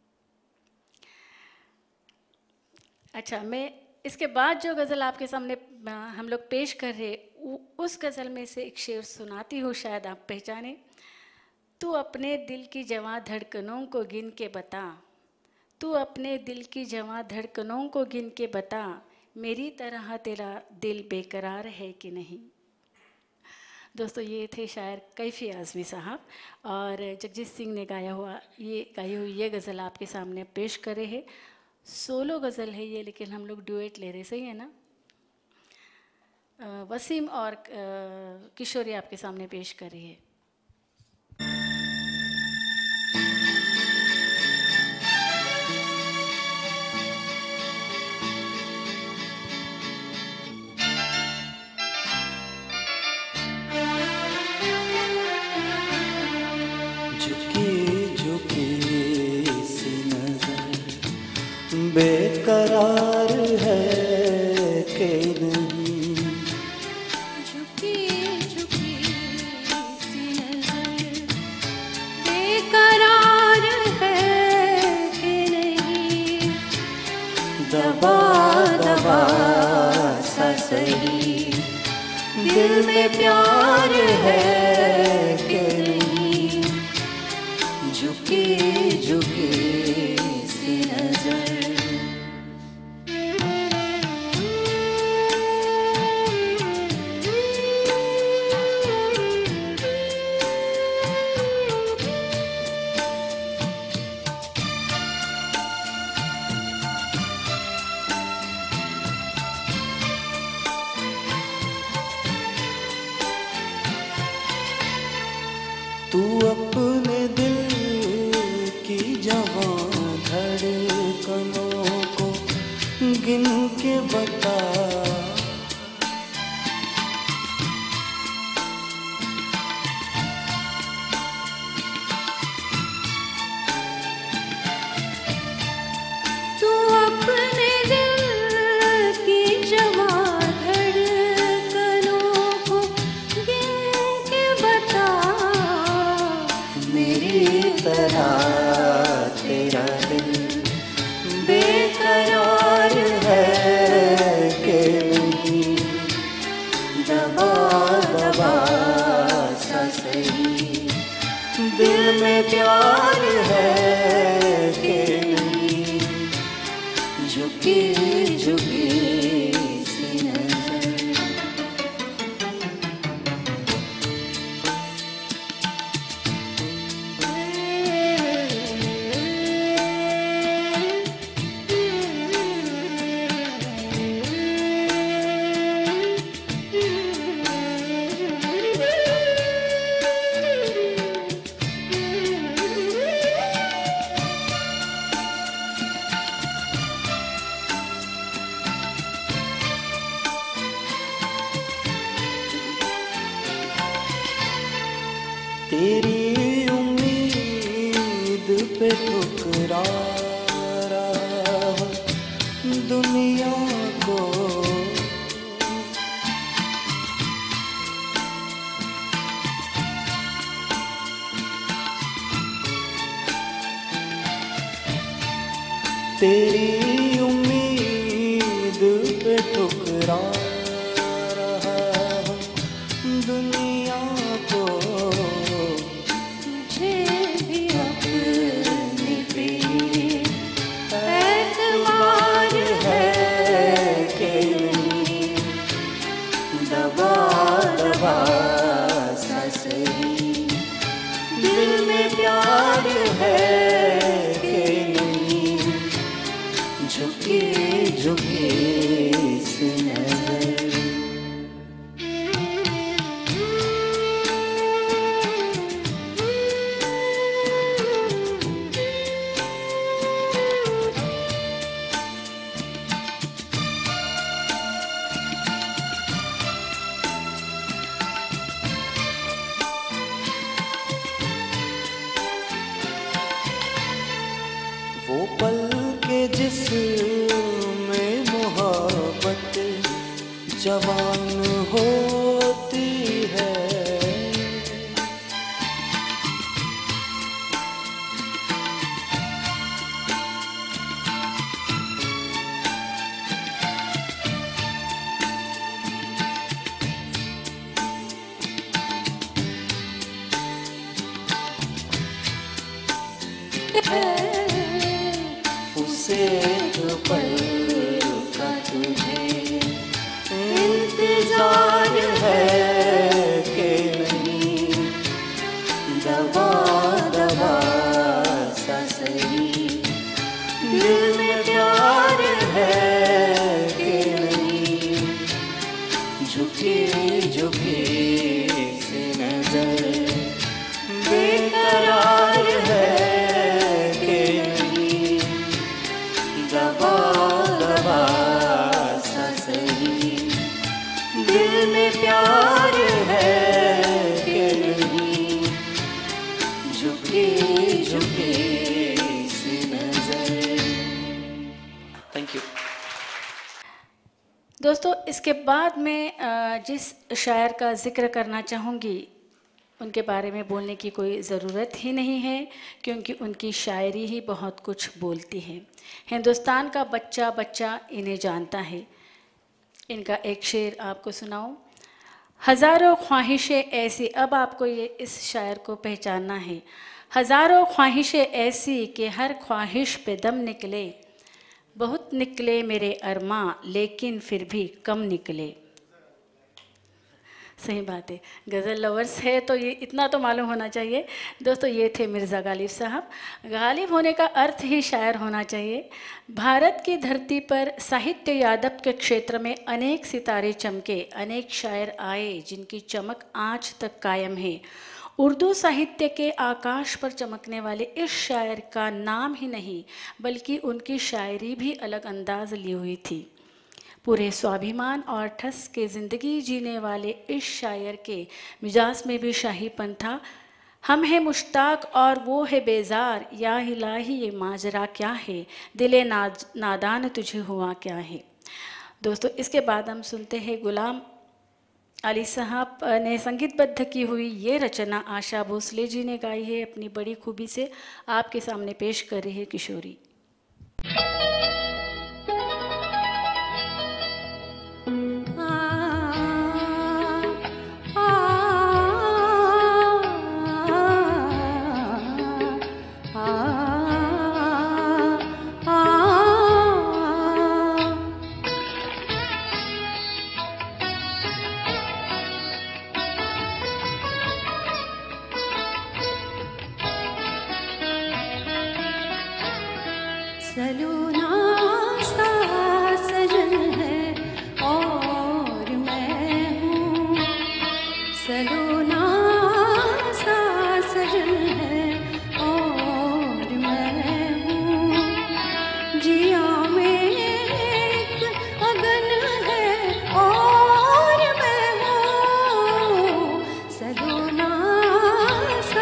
अच्छा, मैं इसके बाद जो गज़ल आपके सामने हम लोग पेश कर रहे उस गज़ल में से एक शेर सुनाती हूँ, शायद आप पहचाने। तू अपने दिल की जवां धड़कनों को गिन के बता, तू अपने दिल की जवां धड़कनों को गिन के बता, मेरी तरह तेरा दिल बेकरार है कि नहीं। दोस्तों, ये थे शायर कैफ़ी आज़मी साहब, और जगजीत सिंह ने गाया हुआ ये गाई हुई ये गज़ल आपके सामने पेश करे है। सोलो गज़ल है ये, लेकिन हम लोग डुएट ले रहे, सही है ना। वसीम और किशोरी आपके सामने पेश कर रही है। बेकरार है कि नहीं, झुकी झुकी सी नजर बेकरार है कि नहीं, दबा दबा सा सही दिल में प्यार है कि नहीं, झुकी झुकी सी नजर। तू अपने दिल की जवां धड़कनों को गिन के बता, तू अपने दिल की जवां धड़कनों को गिन के बता, मेरी तरह तेरा दिल बेकरार है कि नहीं, दबा दबा सा सही दिल में प्यार है कि नहीं, झुकी झुकी सी नजर। तेरी उम्मीद पे ठुकरा रहा हूँ दुनिया को। तेरी उम्मीद पे ठुकरा रहा हूँ दुनिया को। मुझे भी अपने पे एतबार है कि नहीं, दबा दबा सा सही दिल में प्यार है कि नहीं, झुकी झुकी सी नजर। वो पल के जिसमें मोहब्बत जवान होती है, उसे जो पल का तुझे इंतजार है कि नहीं, दबा दबा सा सही दिल में प्यार है कि नहीं, झुकी झुकी सी नजर बेकरार है कि नहीं, दबा दबा सा सही दिल में प्यार है कि नहीं, झुकी झुकी सी नजर। Thank you. दोस्तों, इसके बाद मैं अ, जिस शायर का जिक्र करना चाहूँगी उनके बारे में बोलने की कोई ज़रूरत ही नहीं है, क्योंकि उनकी शायरी ही बहुत कुछ बोलती है। हिंदुस्तान का बच्चा बच्चा इन्हें जानता है। इनका एक शेर आपको सुनाऊं। हज़ारों ख्वाहिशें ऐसी, अब आपको ये इस शायर को पहचानना है। हज़ारों ख्वाहिशें ऐसी कि हर ख्वाहिश पे दम निकले, बहुत निकले मेरे अरमां लेकिन फिर भी कम निकले। सही बात है, गज़ल लवर्स है तो ये इतना तो मालूम होना चाहिए। दोस्तों, ये थे मिर्ज़ा गालिब साहब। गालिब होने का अर्थ ही शायर होना चाहिए। भारत की धरती पर साहित्य यादव के क्षेत्र में अनेक सितारे चमके, अनेक शायर आए जिनकी चमक आज तक कायम है। उर्दू साहित्य के आकाश पर चमकने वाले इस शायर का नाम ही नहीं बल्कि उनकी शायरी भी अलग अंदाज ली हुई थी। पूरे स्वाभिमान और ठस के ज़िंदगी जीने वाले इस शायर के मिजाज में भी शाहीपन था। हम हैं मुश्ताक और वो है बेजार, या इलाही ये माजरा क्या है, दिले नाज नादान तुझे हुआ क्या है। दोस्तों, इसके बाद हम सुनते हैं गुलाम अली साहब ने संगीतबद्ध की हुई ये रचना आशा भोसले जी ने गाई है अपनी बड़ी खूबी से। आपके सामने पेश कर रही है किशोरी। सलूना सा सजन है और मैं हूँ, सलूना सा सजन है और मैं हूँ, जिया में एक अगन है और मैं हूँ, सलूना सा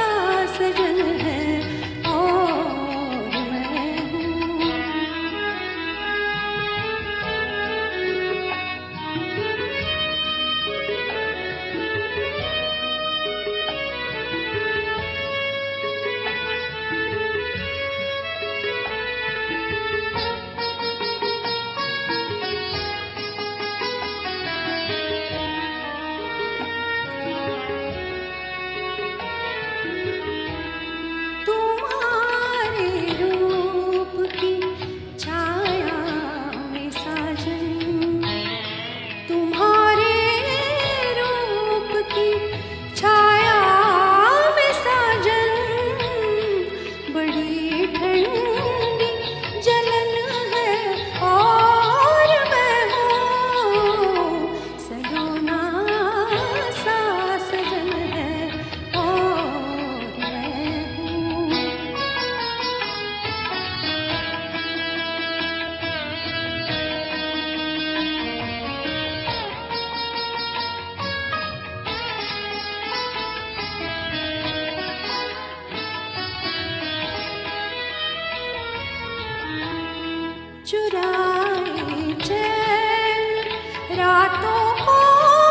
चुराए चैन रातों को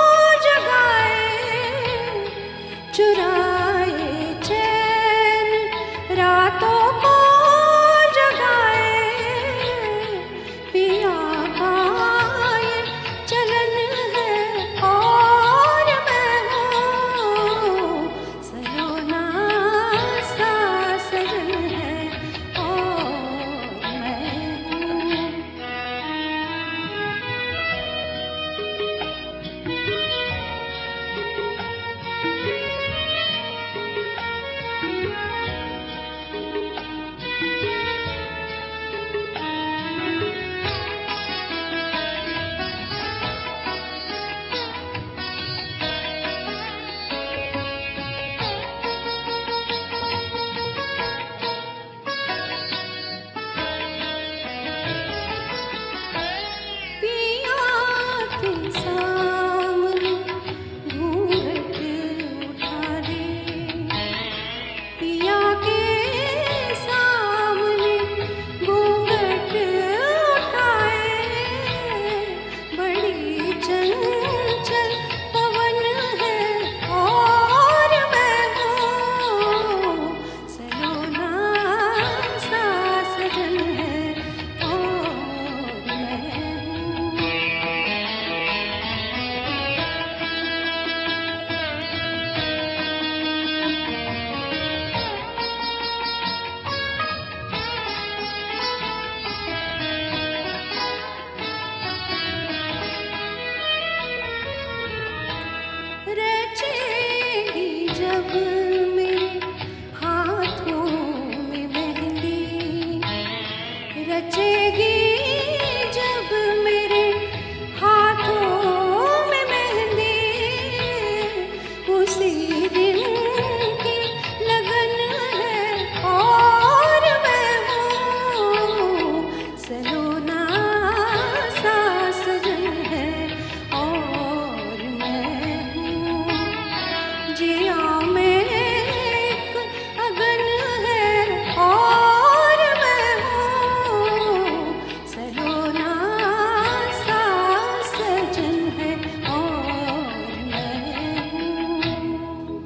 जगाए, चुराए चैन रातों को जगाए, पिया का ये चलन है और मैं हूँ सलोना सा सजन है और मैं हूँ। पिया के सामने घूंघट उठा दे, पिया के सामने घूंघट उठाए, बड़ी चंचल पवन है और मैं हूँ सलोना सा सजन है और मैं हूँ। रचेगी जब मेरे हाथों में मेहंदी, रचेगी जब मेरे हाथों में मेहंदी, उसी दिन की लगन है और मैं हूँ सलोना सा सजन है और मैं हूँ। जिया में एक अगन है और मैं हूँ सलोना सा सजन है और मैं हूँ।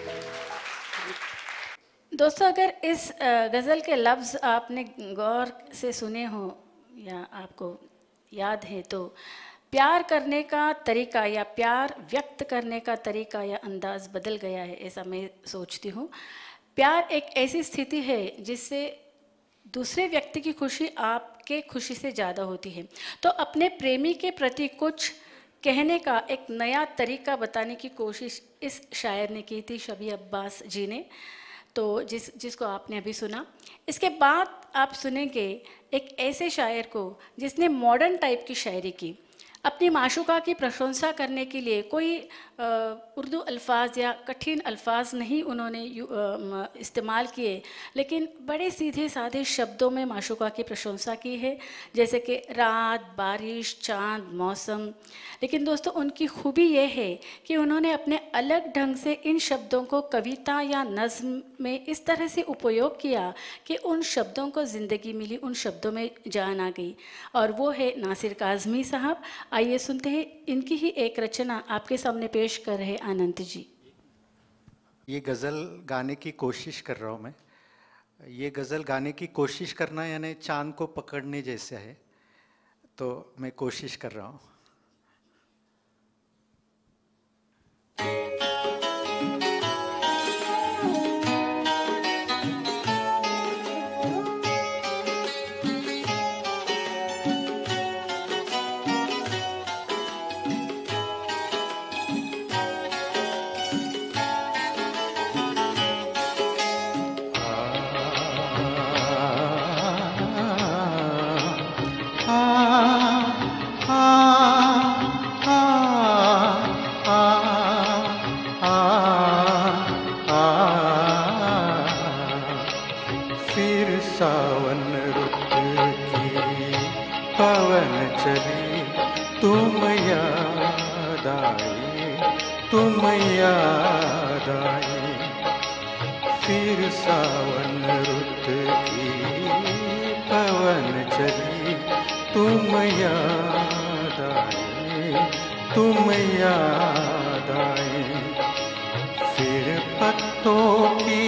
दोस्तों, अगर इस अ, गज़ल के लफ्ज़ आपने गौर से सुने हो या आपको याद है, तो प्यार करने का तरीका या प्यार व्यक्त करने का तरीका या अंदाज़ बदल गया है, ऐसा मैं सोचती हूँ। प्यार एक ऐसी स्थिति है जिससे दूसरे व्यक्ति की खुशी आपके खुशी से ज़्यादा होती है। तो अपने प्रेमी के प्रति कुछ कहने का एक नया तरीका बताने की कोशिश इस शायर ने की थी, शबी अब्बास जी ने, तो जिस जिसको आपने अभी सुना। इसके बाद आप सुनेंगे एक ऐसे शायर को जिसने मॉडर्न टाइप की शायरी की। अपनी माशूका की प्रशंसा करने के लिए कोई अ, उर्दू अल्फाज या कठिन अल्फाज नहीं उन्होंने यू- अ, म- इस्तेमाल किए, लेकिन बड़े सीधे साधे शब्दों में माशूका की प्रशंसा की है, जैसे कि रात, बारिश, चाँद, मौसम। लेकिन दोस्तों, उनकी खूबी ये है कि उन्होंने अपने अलग ढंग से इन शब्दों को कविता या नज़्म में इस तरह से उपयोग किया कि उन शब्दों को ज़िंदगी मिली, उन शब्दों में जान आ गई, और वो है नासिर काज़मी साहब। आइए सुनते हैं इनकी ही एक रचना आपके सामने पेश कर रहे अनंत जी। ये गज़ल गाने की कोशिश कर रहा हूँ मैं। ये गज़ल गाने की कोशिश करना यानी चांद को पकड़ने जैसा है, तो मैं कोशिश कर रहा हूँ। तुम याद आए, फिर सावन रुत की पवन चली, तुम याद आए, तुम याद आए। फिर पत्तों की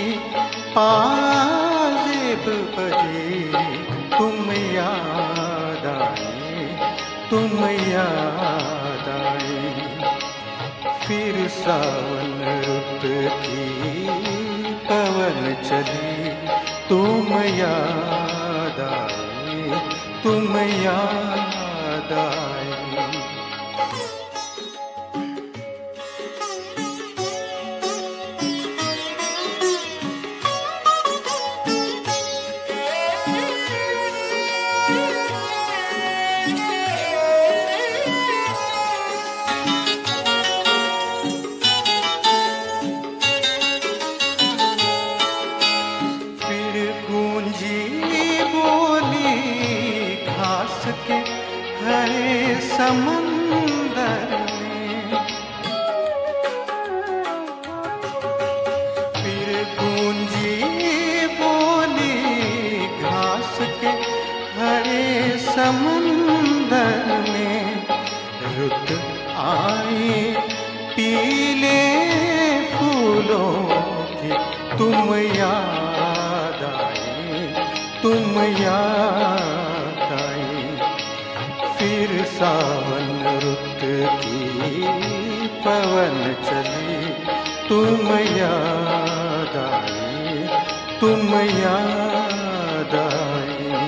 पाजेब बजे, तुम याद आए, तुम याद आए। फिर सावन रुत की पवन चली, तुम याद आए, तुम याद आए। के हरे समंदर में फिर गूंजी बोली घास के हरे समंदर में। रुत आई पीले फूलों की, तुम याद आए, तुम याद आए। फिर सावन रुत की पवन चली, तुम याद आए, तुम याद आए।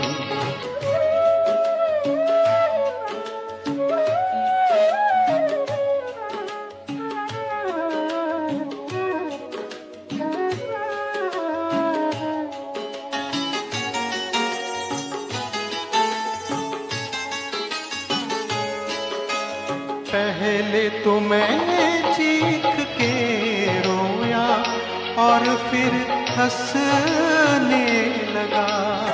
पहले तो मैं चीख के रोया और फिर हंसने लगा।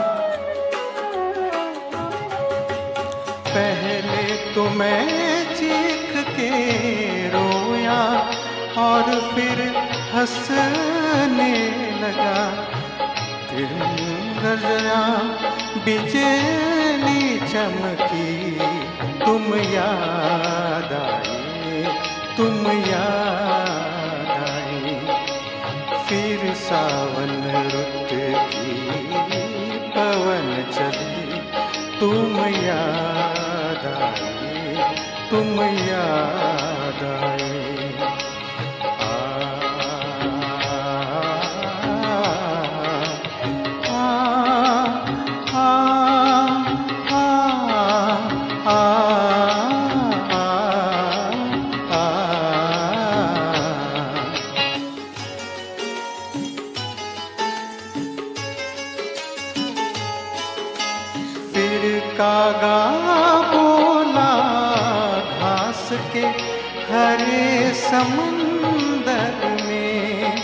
पहले तो मैं चीख के रोया और फिर हंसने लगा। फिर गरजा बिजली चमकी, तुम याद आए, तुम याद आए। फिर सावन रुत की पवन चली, तुम याद आए, तुम याद आए। कागा बोला घास के हरे समंदर में।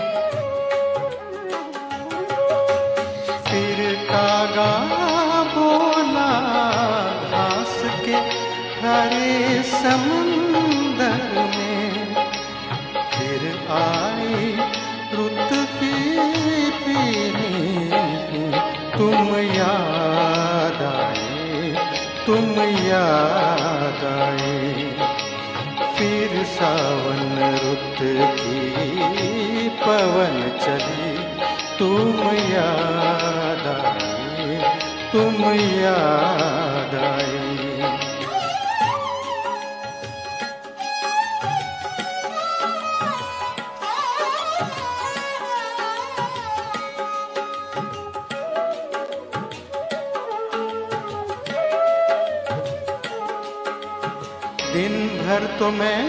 फिर कागा बोला घास के हरे समंदर में। फिर आई रुत की पीली, तुम याद आए, तुम याद आए। फिर सावन रुत की पवन चली, तुम याद आए, तुम याद आए। दिन भर तो मैं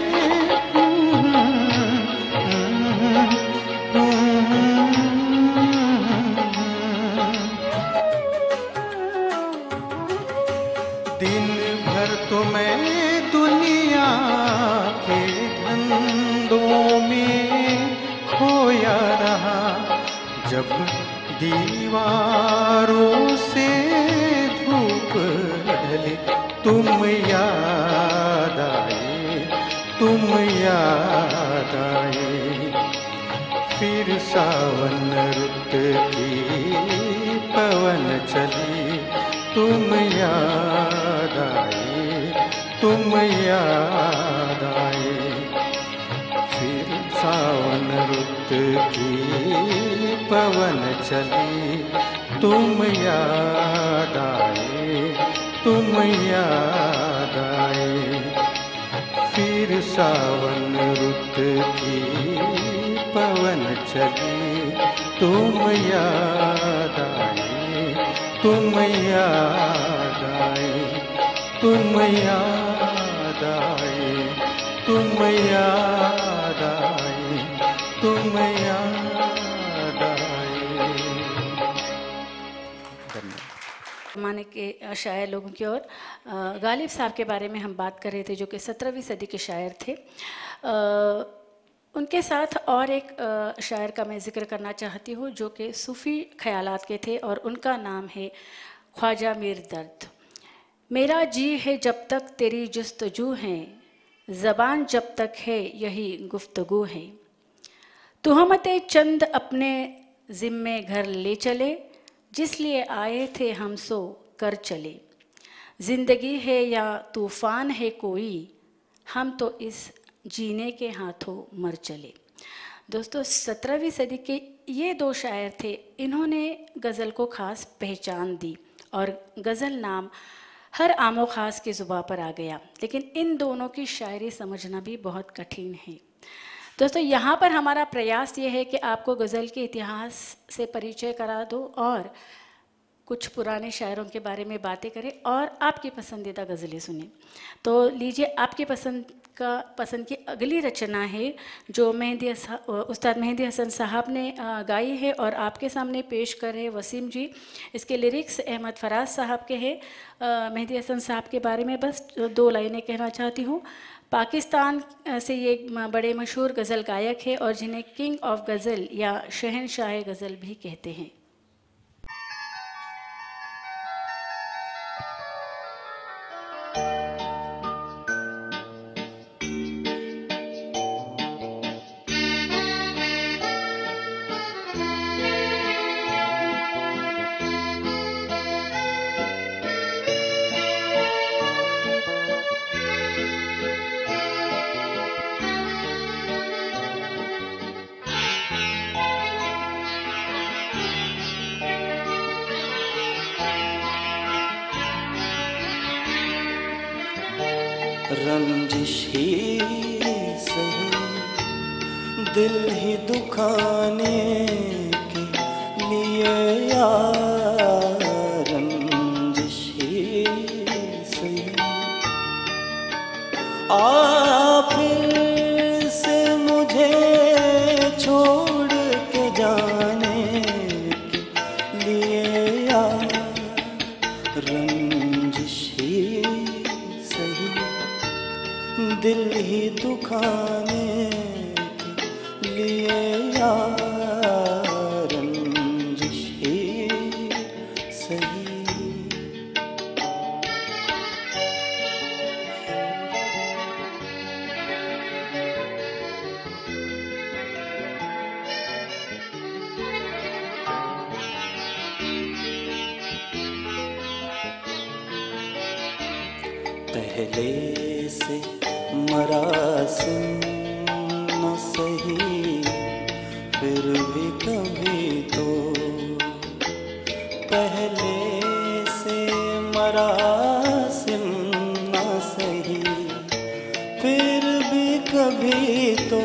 दिन भर तो मैं दुनिया के धंधों में खोया रहा। जब दीवारों से धूप ढली, तुम याद आए, तुम याद आए। फिर सावन रुत की पवन चली, तुम याद तुम याद आए, फिर सावन रुत की पवन चली, तुम याद आए, तुम याद आए, फिर सावन रुत की पवन चली, तुम याद आए, तुम याद आए, तुम याद आए, तुम याद आए, तुम याद आए। ज़माने के शायर लोगों की ओर गालिब साहब के बारे में हम बात कर रहे थे, जो कि सत्रहवीं सदी के शायर थे। आ, उनके साथ और एक आ, शायर का मैं ज़िक्र करना चाहती हूँ, जो कि सूफ़ी ख़यालात के थे, और उनका नाम है ख्वाजा मीर दर्द। मेरा जी है जब तक तेरी जुस्तजू है, ज़बान जब तक है यही गुफ्तगू है, तुहमते चंद अपने ज़िम्मे घर ले चले, जिसलिए आए थे हम सो कर चले, ज़िंदगी है या तूफ़ान है कोई, हम तो इस जीने के हाथों मर चले। दोस्तों, सत्रहवीं सदी के ये दो शायर थे, इन्होंने गज़ल को ख़ास पहचान दी और गज़ल नाम हर आमो ख़ास की ज़ुबान पर आ गया। लेकिन इन दोनों की शायरी समझना भी बहुत कठिन है। दोस्तों, यहाँ पर हमारा प्रयास ये है कि आपको गज़ल के इतिहास से परिचय करा दो और कुछ पुराने शायरों के बारे में बातें करें और आपकी पसंदीदा गज़लें सुनें। तो लीजिए, आपकी पसंद का पसंद की अगली रचना है, जो मेहंदी उस्ताद मेहंदी हसन साहब ने गाई है और आपके सामने पेश कर रहे वसीम जी। इसके लिरिक्स अहमद फराज साहब के हैं। मेहंदी हसन साहब के बारे में बस दो लाइनें कहना चाहती हूँ। पाकिस्तान से ये बड़े मशहूर गज़ल गायक है और जिन्हें किंग ऑफ गज़ल या शहनशाह गज़ल भी कहते हैं। रंजिश ही सही दिल ही दुखाने के लिए यार, रंजिश ही सही आप से मुझे छोड़ के जाने के लिए यार, रंजिश ही सही दिल ही दुखाने के लिए यार, रंजिश ही सही। पहले से मरासिम न सही, फिर भी कभी तो पहले से मरासिम न सही, फिर भी कभी तो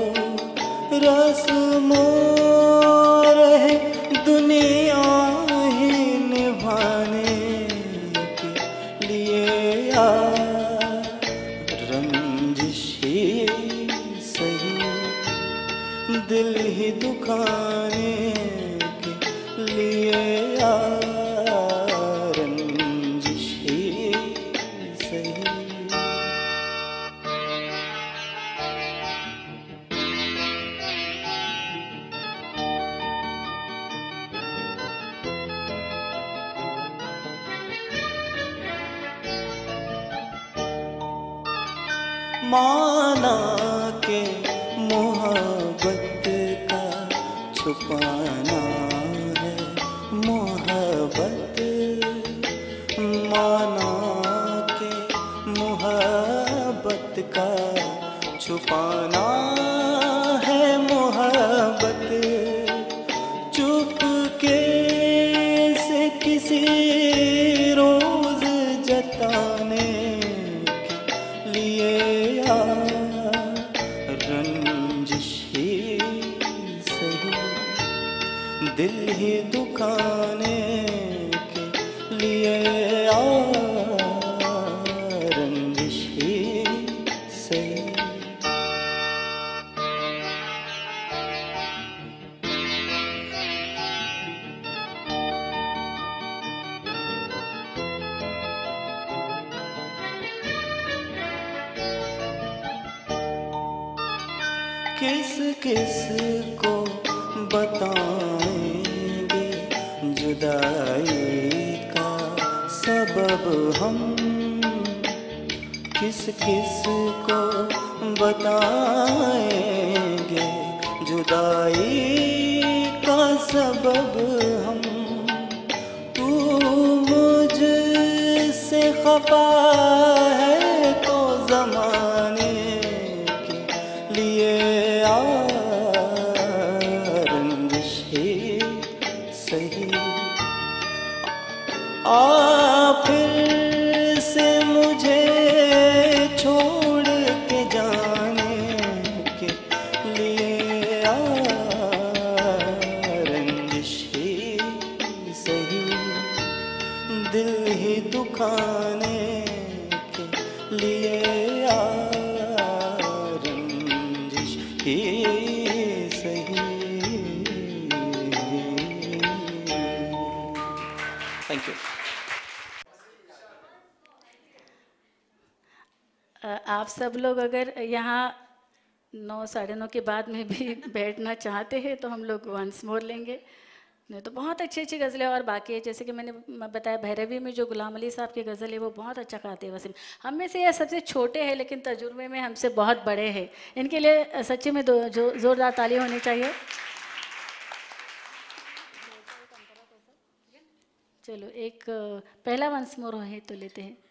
रस्मों रहे दुनिया ही निभाने के लिए यार, रंजिश ही सही दिल ही दुखाने के लिए यार, रंजिश ही सही। माना के मोहब्बत का छुपाना है मोहब्बत, माना के मोहब्बत छुपाना है मोहब्बत, चुपके से किसी रोज जताने के लिए या रंजिश ही सही, दिल ही दुखाने के लिए या रंजिश ही सही। किस किस को बताएंगे जुदाई का सबब हम, किस किस को बताएंगे जुदाई का सबब हम। तू मुझसे खफा है तो ज़माने के लिए आ रंजिश ही सही, आ फिर से मुझे छोड़ के जाने के लिए आ रंजिश ही सही, दिल ही दुखाने के लिए आ रंजिश ही सही। Thank you. आप सब लोग अगर यहाँ नौ साढ़े नौ के बाद में भी बैठना चाहते हैं तो हम लोग वंस मोर लेंगे, नहीं तो बहुत अच्छी अच्छी गज़लें और बाकी है। जैसे कि मैंने बताया भैरवी में जो गुलाम अली साहब की गज़ल है वो बहुत अच्छा गाते हैं वसीम। हम में से ये सबसे छोटे हैं लेकिन तजुर्बे में हमसे बहुत बड़े हैं, इनके लिए सच्ची में दो जो ज़ोरदार ताली होनी चाहिए। चलो एक पहला वंस मोर है तो लेते हैं।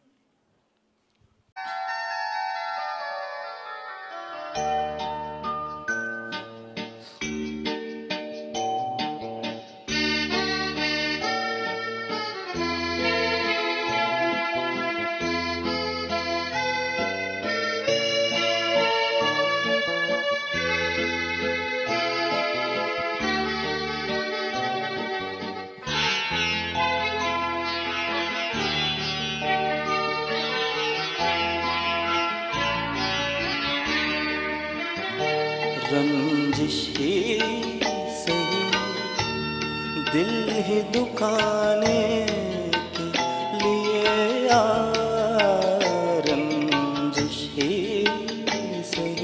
रंजिश ही सही, दिल ही दुखाने के लिए आ रंजिश ही सही,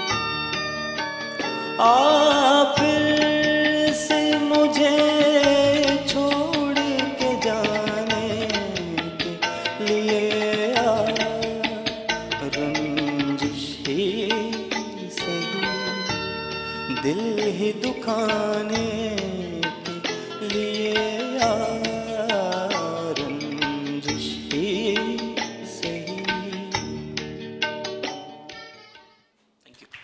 आ फिर से मुझे छोड़ के जाने के लिए आ रंजिश ही सही, दिल ही दुखाने के लिए आ रंजिश ही सही। Thank you.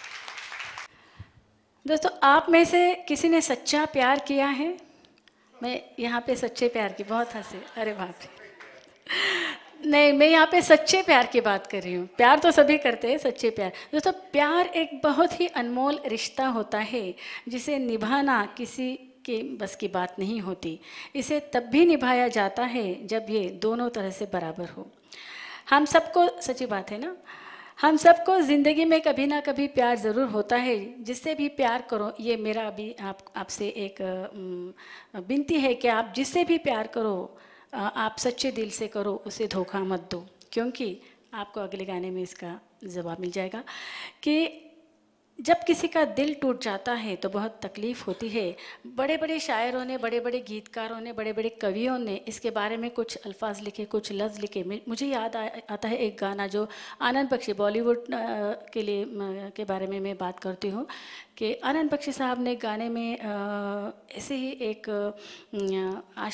दोस्तों आप में से किसी ने सच्चा प्यार किया है? मैं यहाँ पे सच्चे प्यार की बहुत हंसे, अरे बाप रे। नहीं, मैं यहाँ पे सच्चे प्यार की बात कर रही हूँ। प्यार तो सभी करते हैं, सच्चे प्यार। दोस्तों प्यार एक बहुत ही अनमोल रिश्ता होता है जिसे निभाना किसी के बस की बात नहीं होती। इसे तब भी निभाया जाता है जब ये दोनों तरह से बराबर हो। हम सबको, सच्ची बात है ना, हम सबको ज़िंदगी में कभी ना कभी प्यार ज़रूर होता है। जिससे भी प्यार करो, ये मेरा भी आप आपसे एक विनती है कि आप जिससे भी प्यार करो आप सच्चे दिल से करो, उसे धोखा मत दो। क्योंकि आपको अगले गाने में इसका जवाब मिल जाएगा कि जब किसी का दिल टूट जाता है तो बहुत तकलीफ़ होती है। बड़े बड़े शायरों ने, बड़े बड़े गीतकारों ने, बड़े बड़े कवियों ने इसके बारे में कुछ अल्फाज लिखे, कुछ लफ्ज़ लिखे। मुझे याद आ, आता है एक गाना जो आनंद बख्शी, बॉलीवुड के लिए के बारे में मैं बात करती हूँ कि आनंद बख्शी साहब ने गाने में ऐसे ही एक आशिक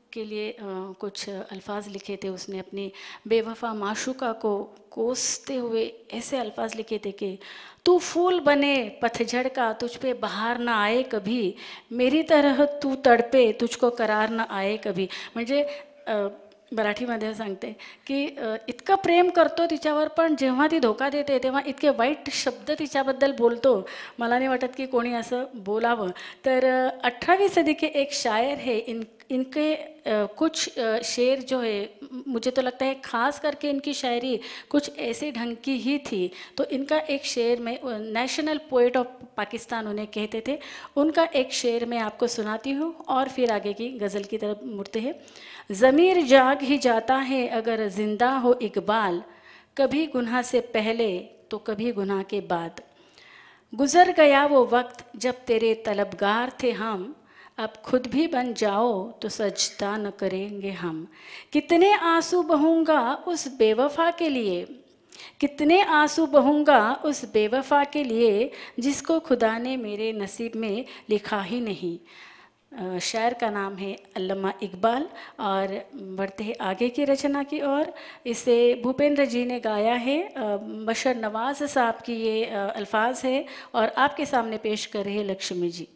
के लिए आ, कुछ अल्फाज लिखे थे। उसने अपनी बेवफा माशूका को कोसते हुए ऐसे अल्फाज लिखे थे कि तू फूल बने पतझड़ का, तुझ पे बहार ना आए कभी, मेरी तरह तू तड़पे तुझको करार ना आए कभी. म्हणजे मराठीमध्ये सांगते की इतकं प्रेम करतो तिच्यावर, पण जेव्हा ती धोका देते तेव्हा इतके वाईट शब्द तिच्याबद्दल बोलतो. मला नाही वाटत की कोणी असं बोलावं. तर अठारहवीं सदी के एक शायर है, इन इनके कुछ शेर जो है मुझे तो लगता है ख़ास करके इनकी शायरी कुछ ऐसे ढंग की ही थी. तो इनका एक शेर में नेशनल पोएट ऑफ पाकिस्तान उन्हें कहते थे. उनका एक शेर मैं आपको सुनाती हूँ और फिर आगे की गज़ल की तरफ मुड़ते हैं. ज़मीर जाग ही जाता है अगर ज़िंदा हो इकबाल, कभी गुनाह से पहले तो कभी गुनाह के बाद. गुज़र गया वो वक्त जब तेरे तलबगार थे हम, अब खुद भी बन जाओ तो सजदा न करेंगे हम. कितने आंसू बहूँगा उस बेवफा के लिए, कितने आंसू बहूँगा उस बेवफा के लिए, जिसको खुदा ने मेरे नसीब में लिखा ही नहीं. शायर का नाम है अल्लामा इकबाल. और बढ़ते हैं आगे की रचना की ओर. इसे भूपेंद्र जी ने गाया है. बशर नवाज़ साहब की ये अल्फाज है और आपके सामने पेश कर रहे हैं लक्ष्मी जी.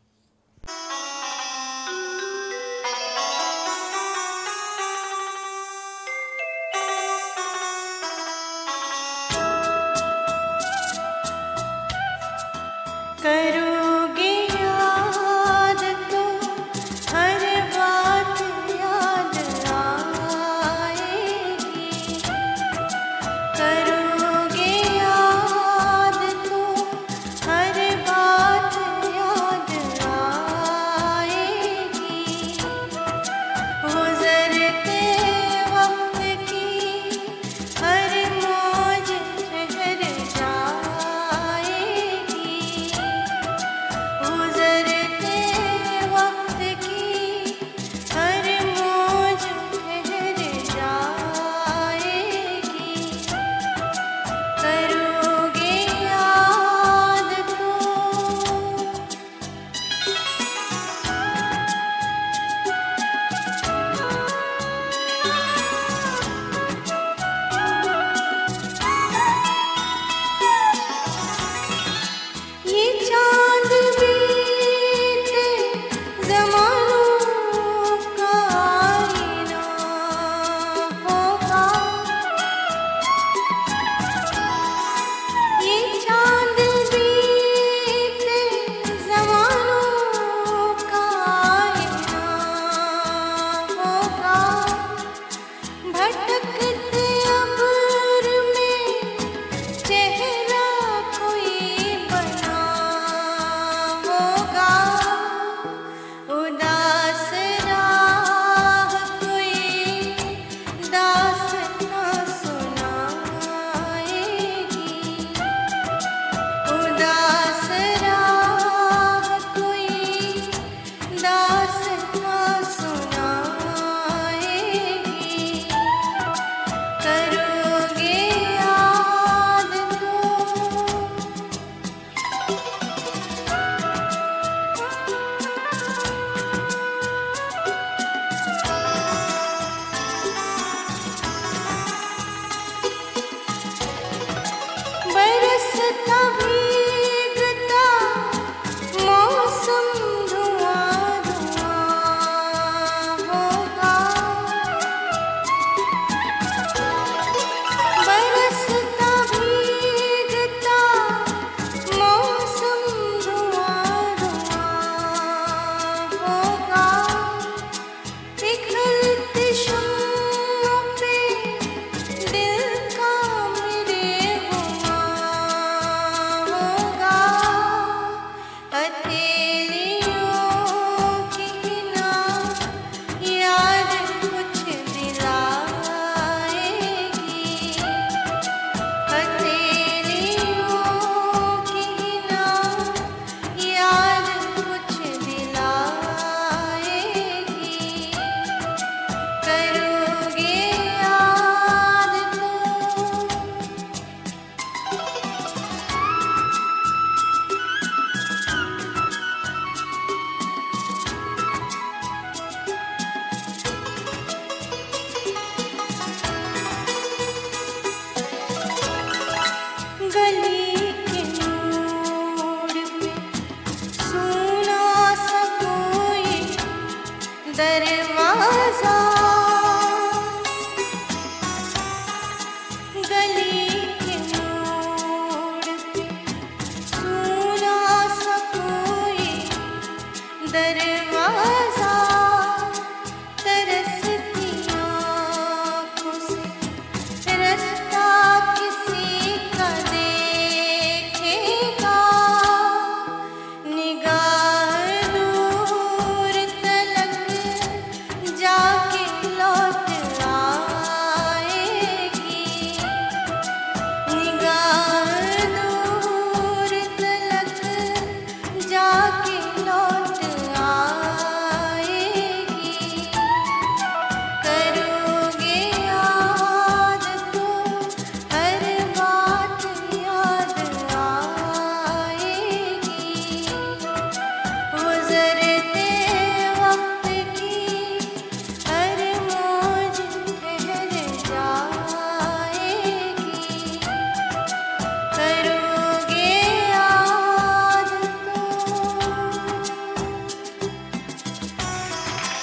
करोगे याद तो हर बात याद आएगी, करोगे याद तो हर बात याद आएगी.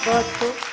बहुत खूब।